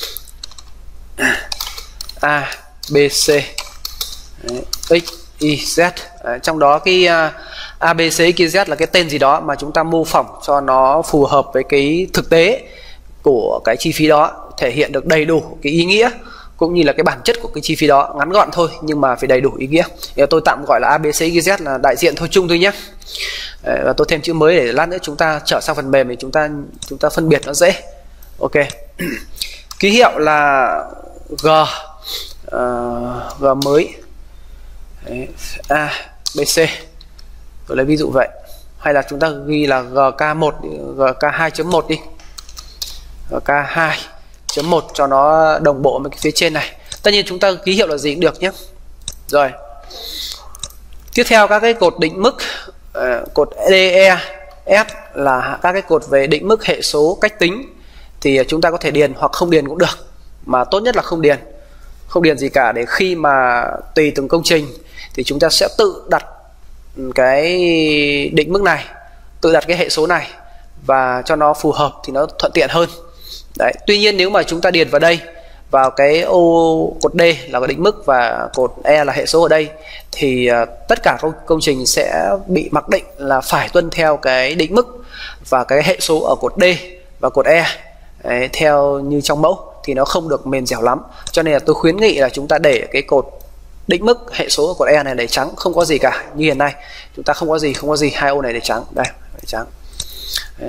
A, B, C, đấy, X, Y, Z. Đấy, trong đó cái uh, A, B, C, X, Y, Z là cái tên gì đó mà chúng ta mô phỏng cho nó phù hợp với cái thực tế của cái chi phí đó, thể hiện được đầy đủ cái ý nghĩa cũng như là cái bản chất của cái chi phí đó, ngắn gọn thôi nhưng mà phải đầy đủ ý nghĩa. Thì tôi tạm gọi là A, B, C, X, Y, Z là đại diện thôi, chung thôi nhé. Và tôi thêm chữ mới để lát nữa chúng ta trở sang phần mềm thì chúng ta chúng ta phân biệt nó dễ. Ok. Ký hiệu là G, uh, G mới. Đấy, A, B, C. Tôi lấy ví dụ vậy. Hay là chúng ta ghi là G K một, G K hai chấm một đi. G K hai chấm một cho nó đồng bộ với cái phía trên này. Tất nhiên chúng ta ký hiệu là gì cũng được nhé. Rồi. Tiếp theo các cái cột định mức, uh, cột D, E, F là các cái cột về định mức hệ số cách tính, thì chúng ta có thể điền hoặc không điền cũng được, mà tốt nhất là không điền. Không điền gì cả, để khi mà tùy từng công trình thì chúng ta sẽ tự đặt cái định mức này, tự đặt cái hệ số này và cho nó phù hợp thì nó thuận tiện hơn. Đấy. Tuy nhiên nếu mà chúng ta điền vào đây, vào cái ô cột D là cái định mức và cột E là hệ số ở đây, thì uh, tất cả công, công trình sẽ bị mặc định là phải tuân theo cái định mức và cái hệ số ở cột D và cột E. Đấy, theo như trong mẫu thì nó không được mềm dẻo lắm, cho nên là tôi khuyến nghị là chúng ta để cái cột định mức hệ số ở cột E này để trắng, không có gì cả. Như hiện nay chúng ta không có gì, không có gì, hai ô này để trắng, đây để trắng. Đấy.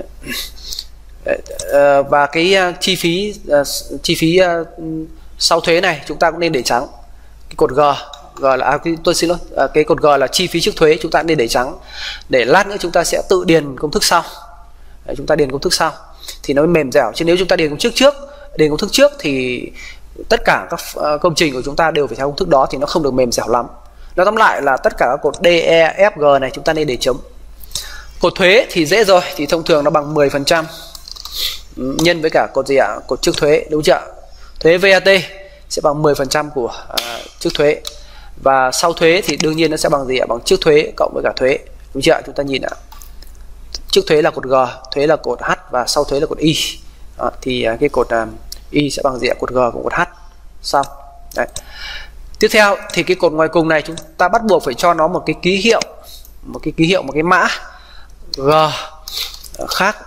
Và cái chi phí chi phí sau thuế này chúng ta cũng nên để trắng. Cái cột G, G là à, tôi xin lỗi, à, cái cột G là chi phí trước thuế, chúng ta nên để trắng, để lát nữa chúng ta sẽ tự điền công thức sau. Đấy, chúng ta điền công thức sau thì nó mới mềm dẻo, chứ nếu chúng ta điền công thức trước điền công thức trước thì tất cả các công trình của chúng ta đều phải theo công thức đó, thì nó không được mềm dẻo lắm. Nói tóm lại là tất cả các cột D, E, F, G này chúng ta nên để chấm. Cột thuế thì dễ rồi, thì thông thường nó bằng mười phần trăm nhân với cả cột gì ạ? Cột trước thuế, đúng chưa? Thuế vê a tê sẽ bằng mười phần trăm của uh, trước thuế, và sau thuế thì đương nhiên nó sẽ bằng gì ạ? Bằng trước thuế cộng với cả thuế, đúng chưa? Chúng ta nhìn ạ, trước thuế là cột G, thuế là cột H và sau thuế là cột Y. Đó, thì uh, cái cột uh, Y sẽ bằng gì ạ? Cột G cộng cột H sau. Đấy. Tiếp theo thì cái cột ngoài cùng này chúng ta bắt buộc phải cho nó một cái ký hiệu, một cái ký hiệu, một cái mã G khác,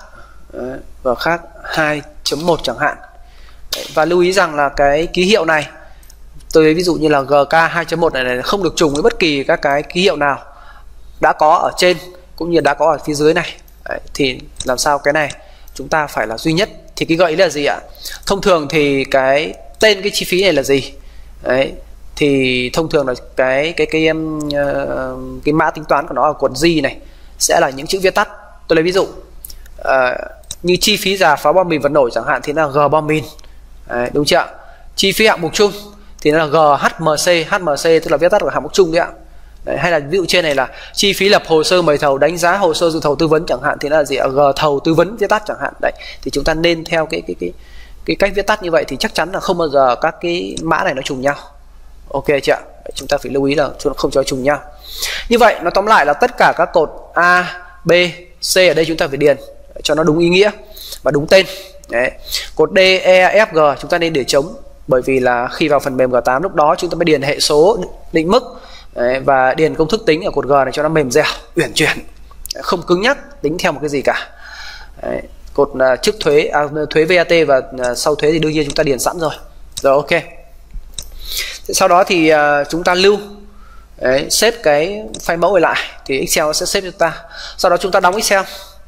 G khác hai chấm một chẳng hạn. Đấy, và lưu ý rằng là cái ký hiệu này, tôi lấy ví dụ như là G K hai chấm một này, này không được trùng với bất kỳ các cái ký hiệu nào đã có ở trên cũng như đã có ở phía dưới này. Đấy, thì làm sao cái này chúng ta phải là duy nhất. Thì cái gợi ý là gì ạ? Thông thường thì cái tên cái chi phí này là gì? Đấy, thì thông thường là cái cái cái um, uh, cái mã tính toán của nó ở cột G này sẽ là những chữ viết tắt. Tôi lấy ví dụ uh, như chi phí rà phá bom mìn vật nổ chẳng hạn thì nó là G bom mìn. Đấy, đúng chưa? Chi phí hạng mục chung thì nó là G H M C, H M C tức là viết tắt của hạng mục chung đấy ạ. Đấy, hay là ví dụ trên này là chi phí lập hồ sơ mời thầu, đánh giá hồ sơ dự thầu tư vấn chẳng hạn thì nó là gì ạ? G thầu tư vấn viết tắt chẳng hạn. Đấy, thì chúng ta nên theo cái cái cái cái cách viết tắt như vậy thì chắc chắn là không bao giờ các cái mã này nó trùng nhau. Ok chưa ạ? Chúng ta phải lưu ý là không cho trùng nhau. Như vậy nó tóm lại là tất cả các cột A, B, C ở đây chúng ta phải điền cho nó đúng ý nghĩa và đúng tên. Đấy. Cột D, E, F, G chúng ta nên để trống, bởi vì là khi vào phần mềm G tám lúc đó chúng ta mới điền hệ số định mức. Đấy, và điền công thức tính ở cột G này cho nó mềm dẻo, uyển chuyển, không cứng nhắc tính theo một cái gì cả. Đấy. Cột uh, trước thuế, à, thuế vê a tê và uh, sau thuế thì đương nhiên chúng ta điền sẵn rồi. Rồi ok. Sau đó thì uh, chúng ta lưu, đấy, xếp cái file mẫu này lại thì Excel nó sẽ xếp cho ta. Sau đó chúng ta đóng Excel.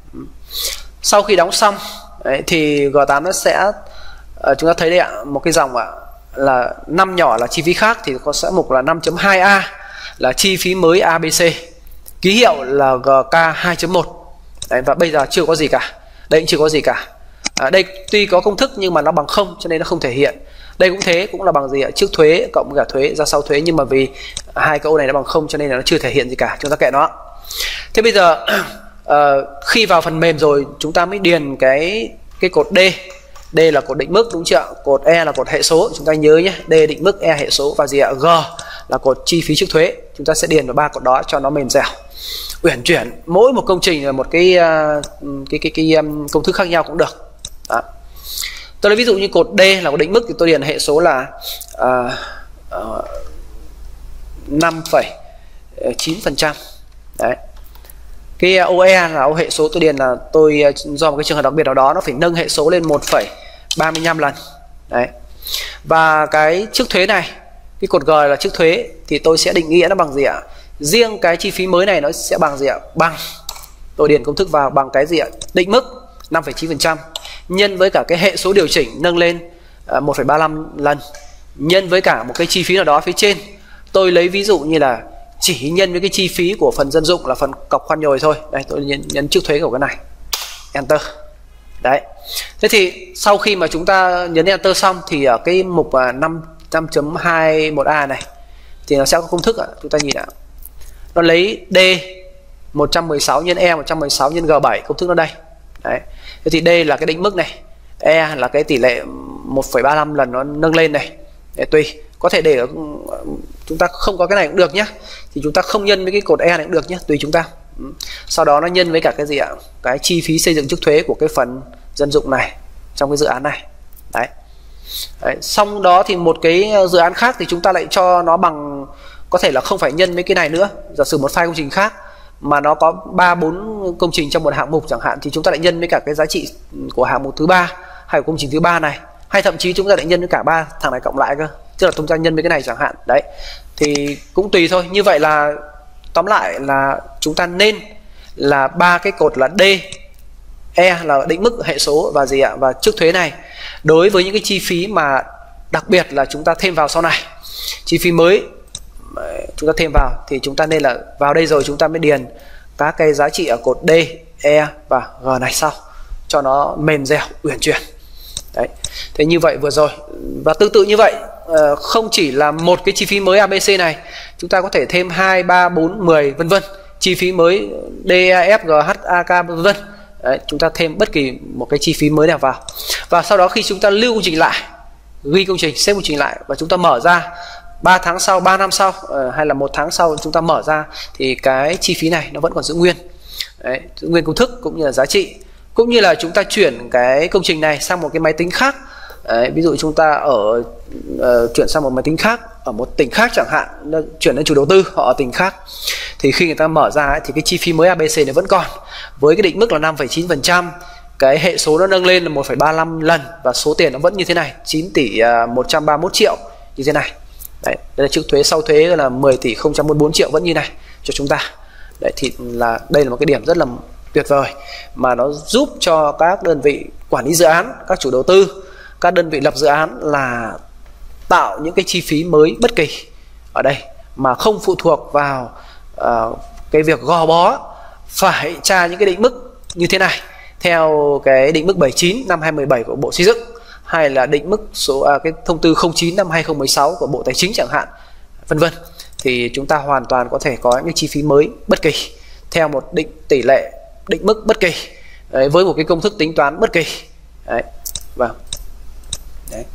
Sau khi đóng xong, đấy, thì G tám nó sẽ uh, chúng ta thấy đây ạ, một cái dòng ạ, là năm nhỏ là chi phí khác thì có sẽ mục là năm chấm hai A là chi phí mới a bê xê, ký hiệu là G K hai chấm một. Đấy, và bây giờ chưa có gì cả. Đây cũng chưa có gì cả. À, đây tuy có công thức nhưng mà nó bằng không cho nên nó không thể hiện. Đây cũng thế, cũng là bằng gì ạ? Trước thuế cộng với cả thuế ra sau thuế, nhưng mà vì hai câu này nó bằng không cho nên là nó chưa thể hiện gì cả, chúng ta kệ nó. Thế bây giờ uh, khi vào phần mềm rồi chúng ta mới điền cái cái cột D. D là cột định mức, đúng chưa? Cột E là cột hệ số, chúng ta nhớ nhé. D định mức, E hệ số, và gì ạ? G là cột chi phí trước thuế. Chúng ta sẽ điền vào ba cột đó cho nó mềm dẻo, uyển chuyển. Mỗi một công trình là một cái uh, cái cái, cái um, công thức khác nhau cũng được. Đó. Tôi lấy ví dụ như cột D là cột định mức thì tôi điền hệ số là uh, uh, năm phẩy chín phần trăm. Đấy. Cái ô E là ô hệ số tôi điền là tôi do một cái trường hợp đặc biệt nào đó nó phải nâng hệ số lên một phẩy ba mươi lăm lần. Đấy. Và cái trước thuế này, cái cột G là trước thuế thì tôi sẽ định nghĩa nó bằng gì ạ? Riêng cái chi phí mới này nó sẽ bằng gì ạ? Bằng, tôi điền công thức vào bằng cái gì ạ? Định mức năm phẩy chín phần trăm. nhân với cả cái hệ số điều chỉnh nâng lên uh, một phẩy ba lăm lần, nhân với cả một cái chi phí nào đó phía trên. Tôi lấy ví dụ như là chỉ nhân với cái chi phí của phần dân dụng là phần cọc khoan nhồi thôi. Đây, tôi nhấn, nhấn trước thuế của cái này, Enter. Đấy. Thế thì sau khi mà chúng ta nhấn Enter xong thì ở cái mục năm chấm hai mươi mốt A này thì nó sẽ có công thức ạ. Chúng ta nhìn ạ. Nó lấy D một trăm mười sáu nhân E một trăm mười sáu nhân G bảy, công thức nó đây. Đấy. Thế thì D là cái định mức này, E là cái tỷ lệ một phẩy ba lăm lần nó nâng lên này. Để tùy, có thể để ở, chúng ta không có cái này cũng được nhé. Thì chúng ta không nhân với cái cột E này cũng được nhé, tùy chúng ta. Sau đó nó nhân với cả cái gì ạ? Cái chi phí xây dựng trước thuế của cái phần dân dụng này trong cái dự án này. Đấy. Đấy. Xong đó thì một cái dự án khác thì chúng ta lại cho nó bằng, có thể là không phải nhân với cái này nữa. Giả sử một file công trình khác mà nó có ba bốn công trình trong một hạng mục chẳng hạn, thì chúng ta lại nhân với cả cái giá trị của hạng mục thứ ba hay của công trình thứ ba này, hay thậm chí chúng ta lại nhân với cả ba thằng này cộng lại cơ, tức là chúng ta nhân với cái này chẳng hạn. Đấy, thì cũng tùy thôi. Như vậy là tóm lại là chúng ta nên là ba cái cột là D, E là định mức hệ số và gì ạ, và trước thuế này. Đối với những cái chi phí mà đặc biệt là chúng ta thêm vào sau này, chi phí mới chúng ta thêm vào, thì chúng ta nên là vào đây rồi chúng ta mới điền các cái giá trị ở cột D, E và G này sau, cho nó mềm dẻo, uyển chuyển. Đấy. Thế như vậy vừa rồi. Và tương tự như vậy, không chỉ là một cái chi phí mới a bê xê này, chúng ta có thể thêm hai, ba, bốn, mười vân vân, chi phí mới D, E, F, G, H, A, K vân vân. Đấy, chúng ta thêm bất kỳ một cái chi phí mới nào vào. Và sau đó khi chúng ta lưu công trình lại, ghi công trình, xếp công trình lại, và chúng ta mở ra ba tháng sau, ba năm sau, hay là một tháng sau chúng ta mở ra, thì cái chi phí này nó vẫn còn giữ nguyên. Đấy, giữ nguyên công thức cũng như là giá trị. Cũng như là chúng ta chuyển cái công trình này sang một cái máy tính khác. Đấy, ví dụ chúng ta ở uh, chuyển sang một máy tính khác ở một tỉnh khác chẳng hạn, chuyển đến chủ đầu tư họ ở tỉnh khác, thì khi người ta mở ra ấy, thì cái chi phí mới a bê xê này vẫn còn với cái định mức là năm phẩy chín phần trăm, cái hệ số nó nâng lên là một phẩy ba lăm lần, và số tiền nó vẫn như thế này, chín tỷ một trăm ba mươi mốt triệu như thế này. Đấy, đây là trước thuế, sau thuế là mười tỷ không trăm bốn mươi bốn triệu vẫn như này cho chúng ta. Đấy, thì là đây là một cái điểm rất là tuyệt vời mà nó giúp cho các đơn vị quản lý dự án, các chủ đầu tư, các đơn vị lập dự án là tạo những cái chi phí mới bất kỳ ở đây mà không phụ thuộc vào uh, cái việc gò bó phải tra những cái định mức như thế này theo cái định mức bảy mươi chín năm hai nghìn không trăm mười bảy của Bộ Xây dựng, hay là định mức số à, cái thông tư không chín năm hai nghìn không trăm mười sáu của Bộ Tài chính chẳng hạn, vân vân. Thì chúng ta hoàn toàn có thể có những cái chi phí mới bất kỳ theo một định tỷ lệ, định mức bất kỳ. Đấy, với một cái công thức tính toán bất kỳ. Đấy. Vâng. Đấy.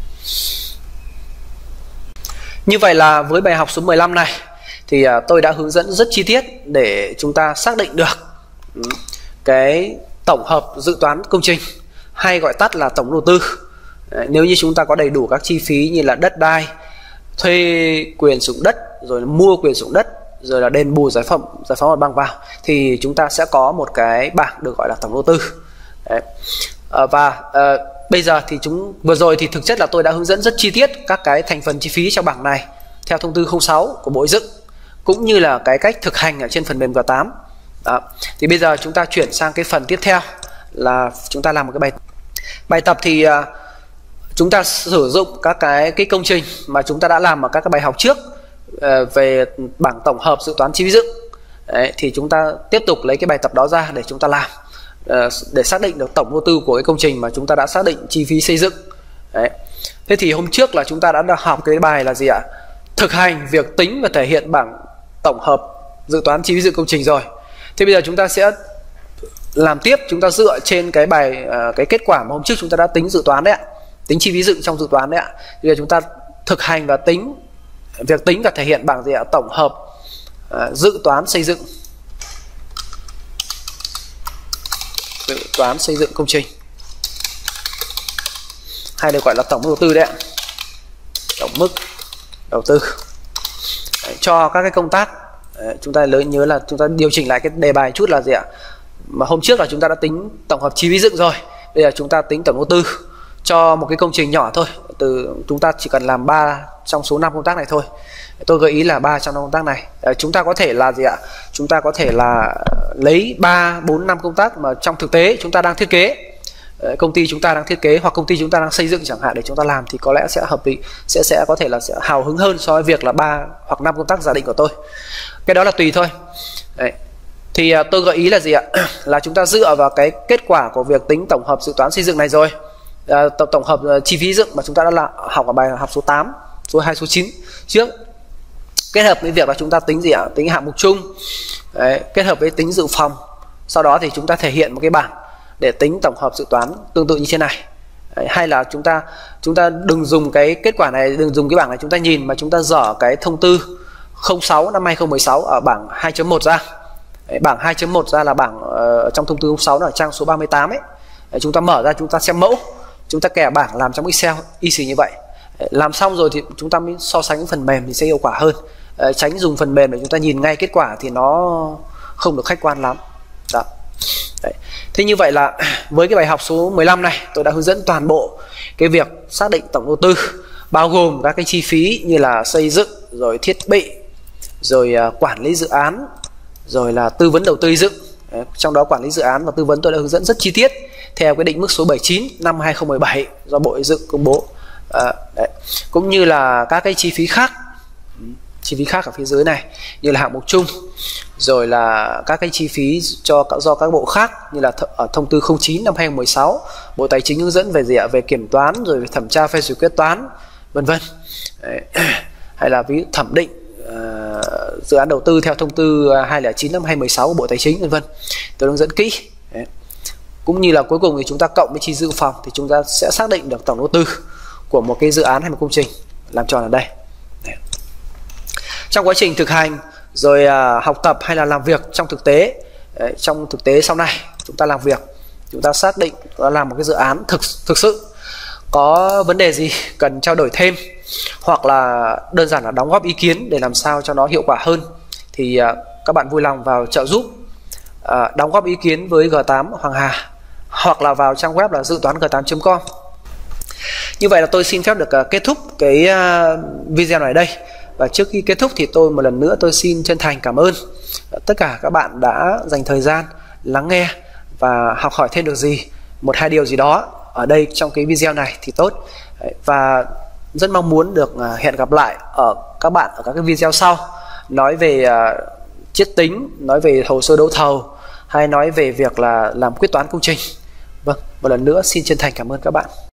Như vậy là với bài học số mười lăm này thì à, tôi đã hướng dẫn rất chi tiết để chúng ta xác định được cái tổng hợp dự toán công trình, hay gọi tắt là tổng đầu tư. Đấy, nếu như chúng ta có đầy đủ các chi phí như là đất đai, thuê quyền sử dụng đất, rồi là mua quyền sử dụng đất, rồi là đền bù giải phóng giải phóng mặt bằng vào, thì chúng ta sẽ có một cái bảng được gọi là tổng đầu tư. Đấy. À, và à, bây giờ thì chúng vừa rồi thì thực chất là tôi đã hướng dẫn rất chi tiết các cái thành phần chi phí trong bảng này theo thông tư không sáu của Bộ Xây dựng, cũng như là cái cách thực hành ở trên phần mềm G tám. Đó. Thì bây giờ chúng ta chuyển sang cái phần tiếp theo là chúng ta làm một cái bài bài tập. Thì uh, chúng ta sử dụng các cái cái công trình mà chúng ta đã làm ở các cái bài học trước uh, về bảng tổng hợp dự toán chi phí dựng. Đấy, thì chúng ta tiếp tục lấy cái bài tập đó ra để chúng ta làm uh, để xác định được tổng vô tư của cái công trình mà chúng ta đã xác định chi phí xây dựng. Đấy. Thế thì hôm trước là chúng ta đã học cái bài là gì ạ? Thực hành việc tính và thể hiện bảng tổng hợp dự toán chi phí dựng công trình rồi. Thế bây giờ chúng ta sẽ làm tiếp, chúng ta dựa trên cái bài uh, cái kết quả mà hôm trước chúng ta đã tính dự toán đấy ạ, tính chi phí dựng trong dự toán đấy ạ. Bây giờ chúng ta thực hành và tính việc tính và thể hiện bảng gì ạ? Tổng hợp uh, dự toán xây dựng, dự toán xây dựng công trình, hay được gọi là tổng mức đầu tư đấy ạ, tổng mức đầu tư. Đấy, cho các cái công tác. Đấy, chúng ta nhớ nhớ là chúng ta điều chỉnh lại cái đề bài chút là gì ạ? Mà hôm trước là chúng ta đã tính tổng hợp chi phí dựng rồi, bây giờ chúng ta tính tổng đầu tư cho một cái công trình nhỏ thôi. Từ chúng ta chỉ cần làm ba trong số năm công tác này thôi. Tôi gợi ý là ba trong năm công tác này. Đấy, chúng ta có thể là gì ạ? Chúng ta có thể là lấy ba, bốn, năm công tác mà trong thực tế chúng ta đang thiết kế. công ty chúng ta đang thiết kế hoặc công ty chúng ta đang xây dựng chẳng hạn để chúng ta làm thì có lẽ sẽ hợp lý, sẽ sẽ có thể là sẽ hào hứng hơn so với việc là ba hoặc năm công tác giả định của tôi. Cái đó là tùy thôi. Đấy. Thì uh, tôi gợi ý là gì ạ? Là chúng ta dựa vào cái kết quả của việc tính tổng hợp dự toán xây dựng này rồi, uh, tổng, tổng hợp uh, chi phí dựng mà chúng ta đã là học ở bài học số tám, số hai, số chín trước, kết hợp với việc là chúng ta tính gì ạ? Tính hạng mục chung. Đấy, kết hợp với tính dự phòng. Sau đó thì chúng ta thể hiện một cái bảng để tính tổng hợp dự toán tương tự như thế này. Đấy, hay là chúng ta chúng ta đừng dùng cái kết quả này, đừng dùng cái bảng này chúng ta nhìn, mà chúng ta dở cái thông tư không sáu năm hai không một sáu ở bảng hai chấm một ra. Đấy, bảng hai chấm một ra là bảng uh, trong thông tư không sáu là trang số ba mươi tám ấy. Đấy, chúng ta mở ra chúng ta xem mẫu, chúng ta kẻ bảng làm trong Excel y xì như vậy. Đấy, làm xong rồi thì chúng ta mới so sánh với phần mềm thì sẽ hiệu quả hơn. Đấy, tránh dùng phần mềm để chúng ta nhìn ngay kết quả thì nó không được khách quan lắm. Đó. Đấy. Thế như vậy là với cái bài học số mười lăm này tôi đã hướng dẫn toàn bộ cái việc xác định tổng đầu tư, bao gồm các cái chi phí như là xây dựng, rồi thiết bị, rồi uh, quản lý dự án, rồi là tư vấn đầu tư dựng. Đấy, trong đó quản lý dự án và tư vấn tôi đã hướng dẫn rất chi tiết theo cái định mức số bảy mươi chín năm hai không một bảy do Bộ Xây dựng công bố. À, đấy. Cũng như là các cái chi phí khác, chi phí khác ở phía dưới này như là hạng mục chung, rồi là các cái chi phí cho do các bộ khác như là th ở thông tư không chín năm hai không một sáu Bộ Tài chính hướng dẫn về gì ạ? Về kiểm toán, rồi về thẩm tra phê duyệt quyết toán, vân vân. Hay là ví dụ thẩm định uh, dự án đầu tư theo thông tư hai không chín năm hai không một sáu của Bộ Tài chính, vân vân. Tôi hướng dẫn kỹ. Đấy. Cũng như là cuối cùng thì chúng ta cộng với chi dự phòng thì chúng ta sẽ xác định được tổng đầu tư của một cái dự án hay một công trình làm tròn ở đây. Đấy. Trong quá trình thực hành rồi uh, học tập hay là làm việc trong thực tế, đấy, trong thực tế sau này chúng ta làm việc, chúng ta xác định chúng ta làm một cái dự án thực thực sự có vấn đề gì cần trao đổi thêm, hoặc là đơn giản là đóng góp ý kiến để làm sao cho nó hiệu quả hơn, thì uh, các bạn vui lòng vào trợ giúp uh, đóng góp ý kiến với G tám Hoàng Hà, hoặc là vào trang web là dự toán g tám chấm com. Như vậy là tôi xin phép được uh, kết thúc cái uh, video này đây. Và trước khi kết thúc thì tôi một lần nữa tôi xin chân thành cảm ơn tất cả các bạn đã dành thời gian lắng nghe và học hỏi thêm được gì, một hai điều gì đó ở đây trong cái video này thì tốt. Và rất mong muốn được hẹn gặp lại ở các bạn ở các cái video sau, nói về uh, chiết tính, nói về hồ sơ đấu thầu, hay nói về việc là làm quyết toán công trình. Vâng, một lần nữa xin chân thành cảm ơn các bạn.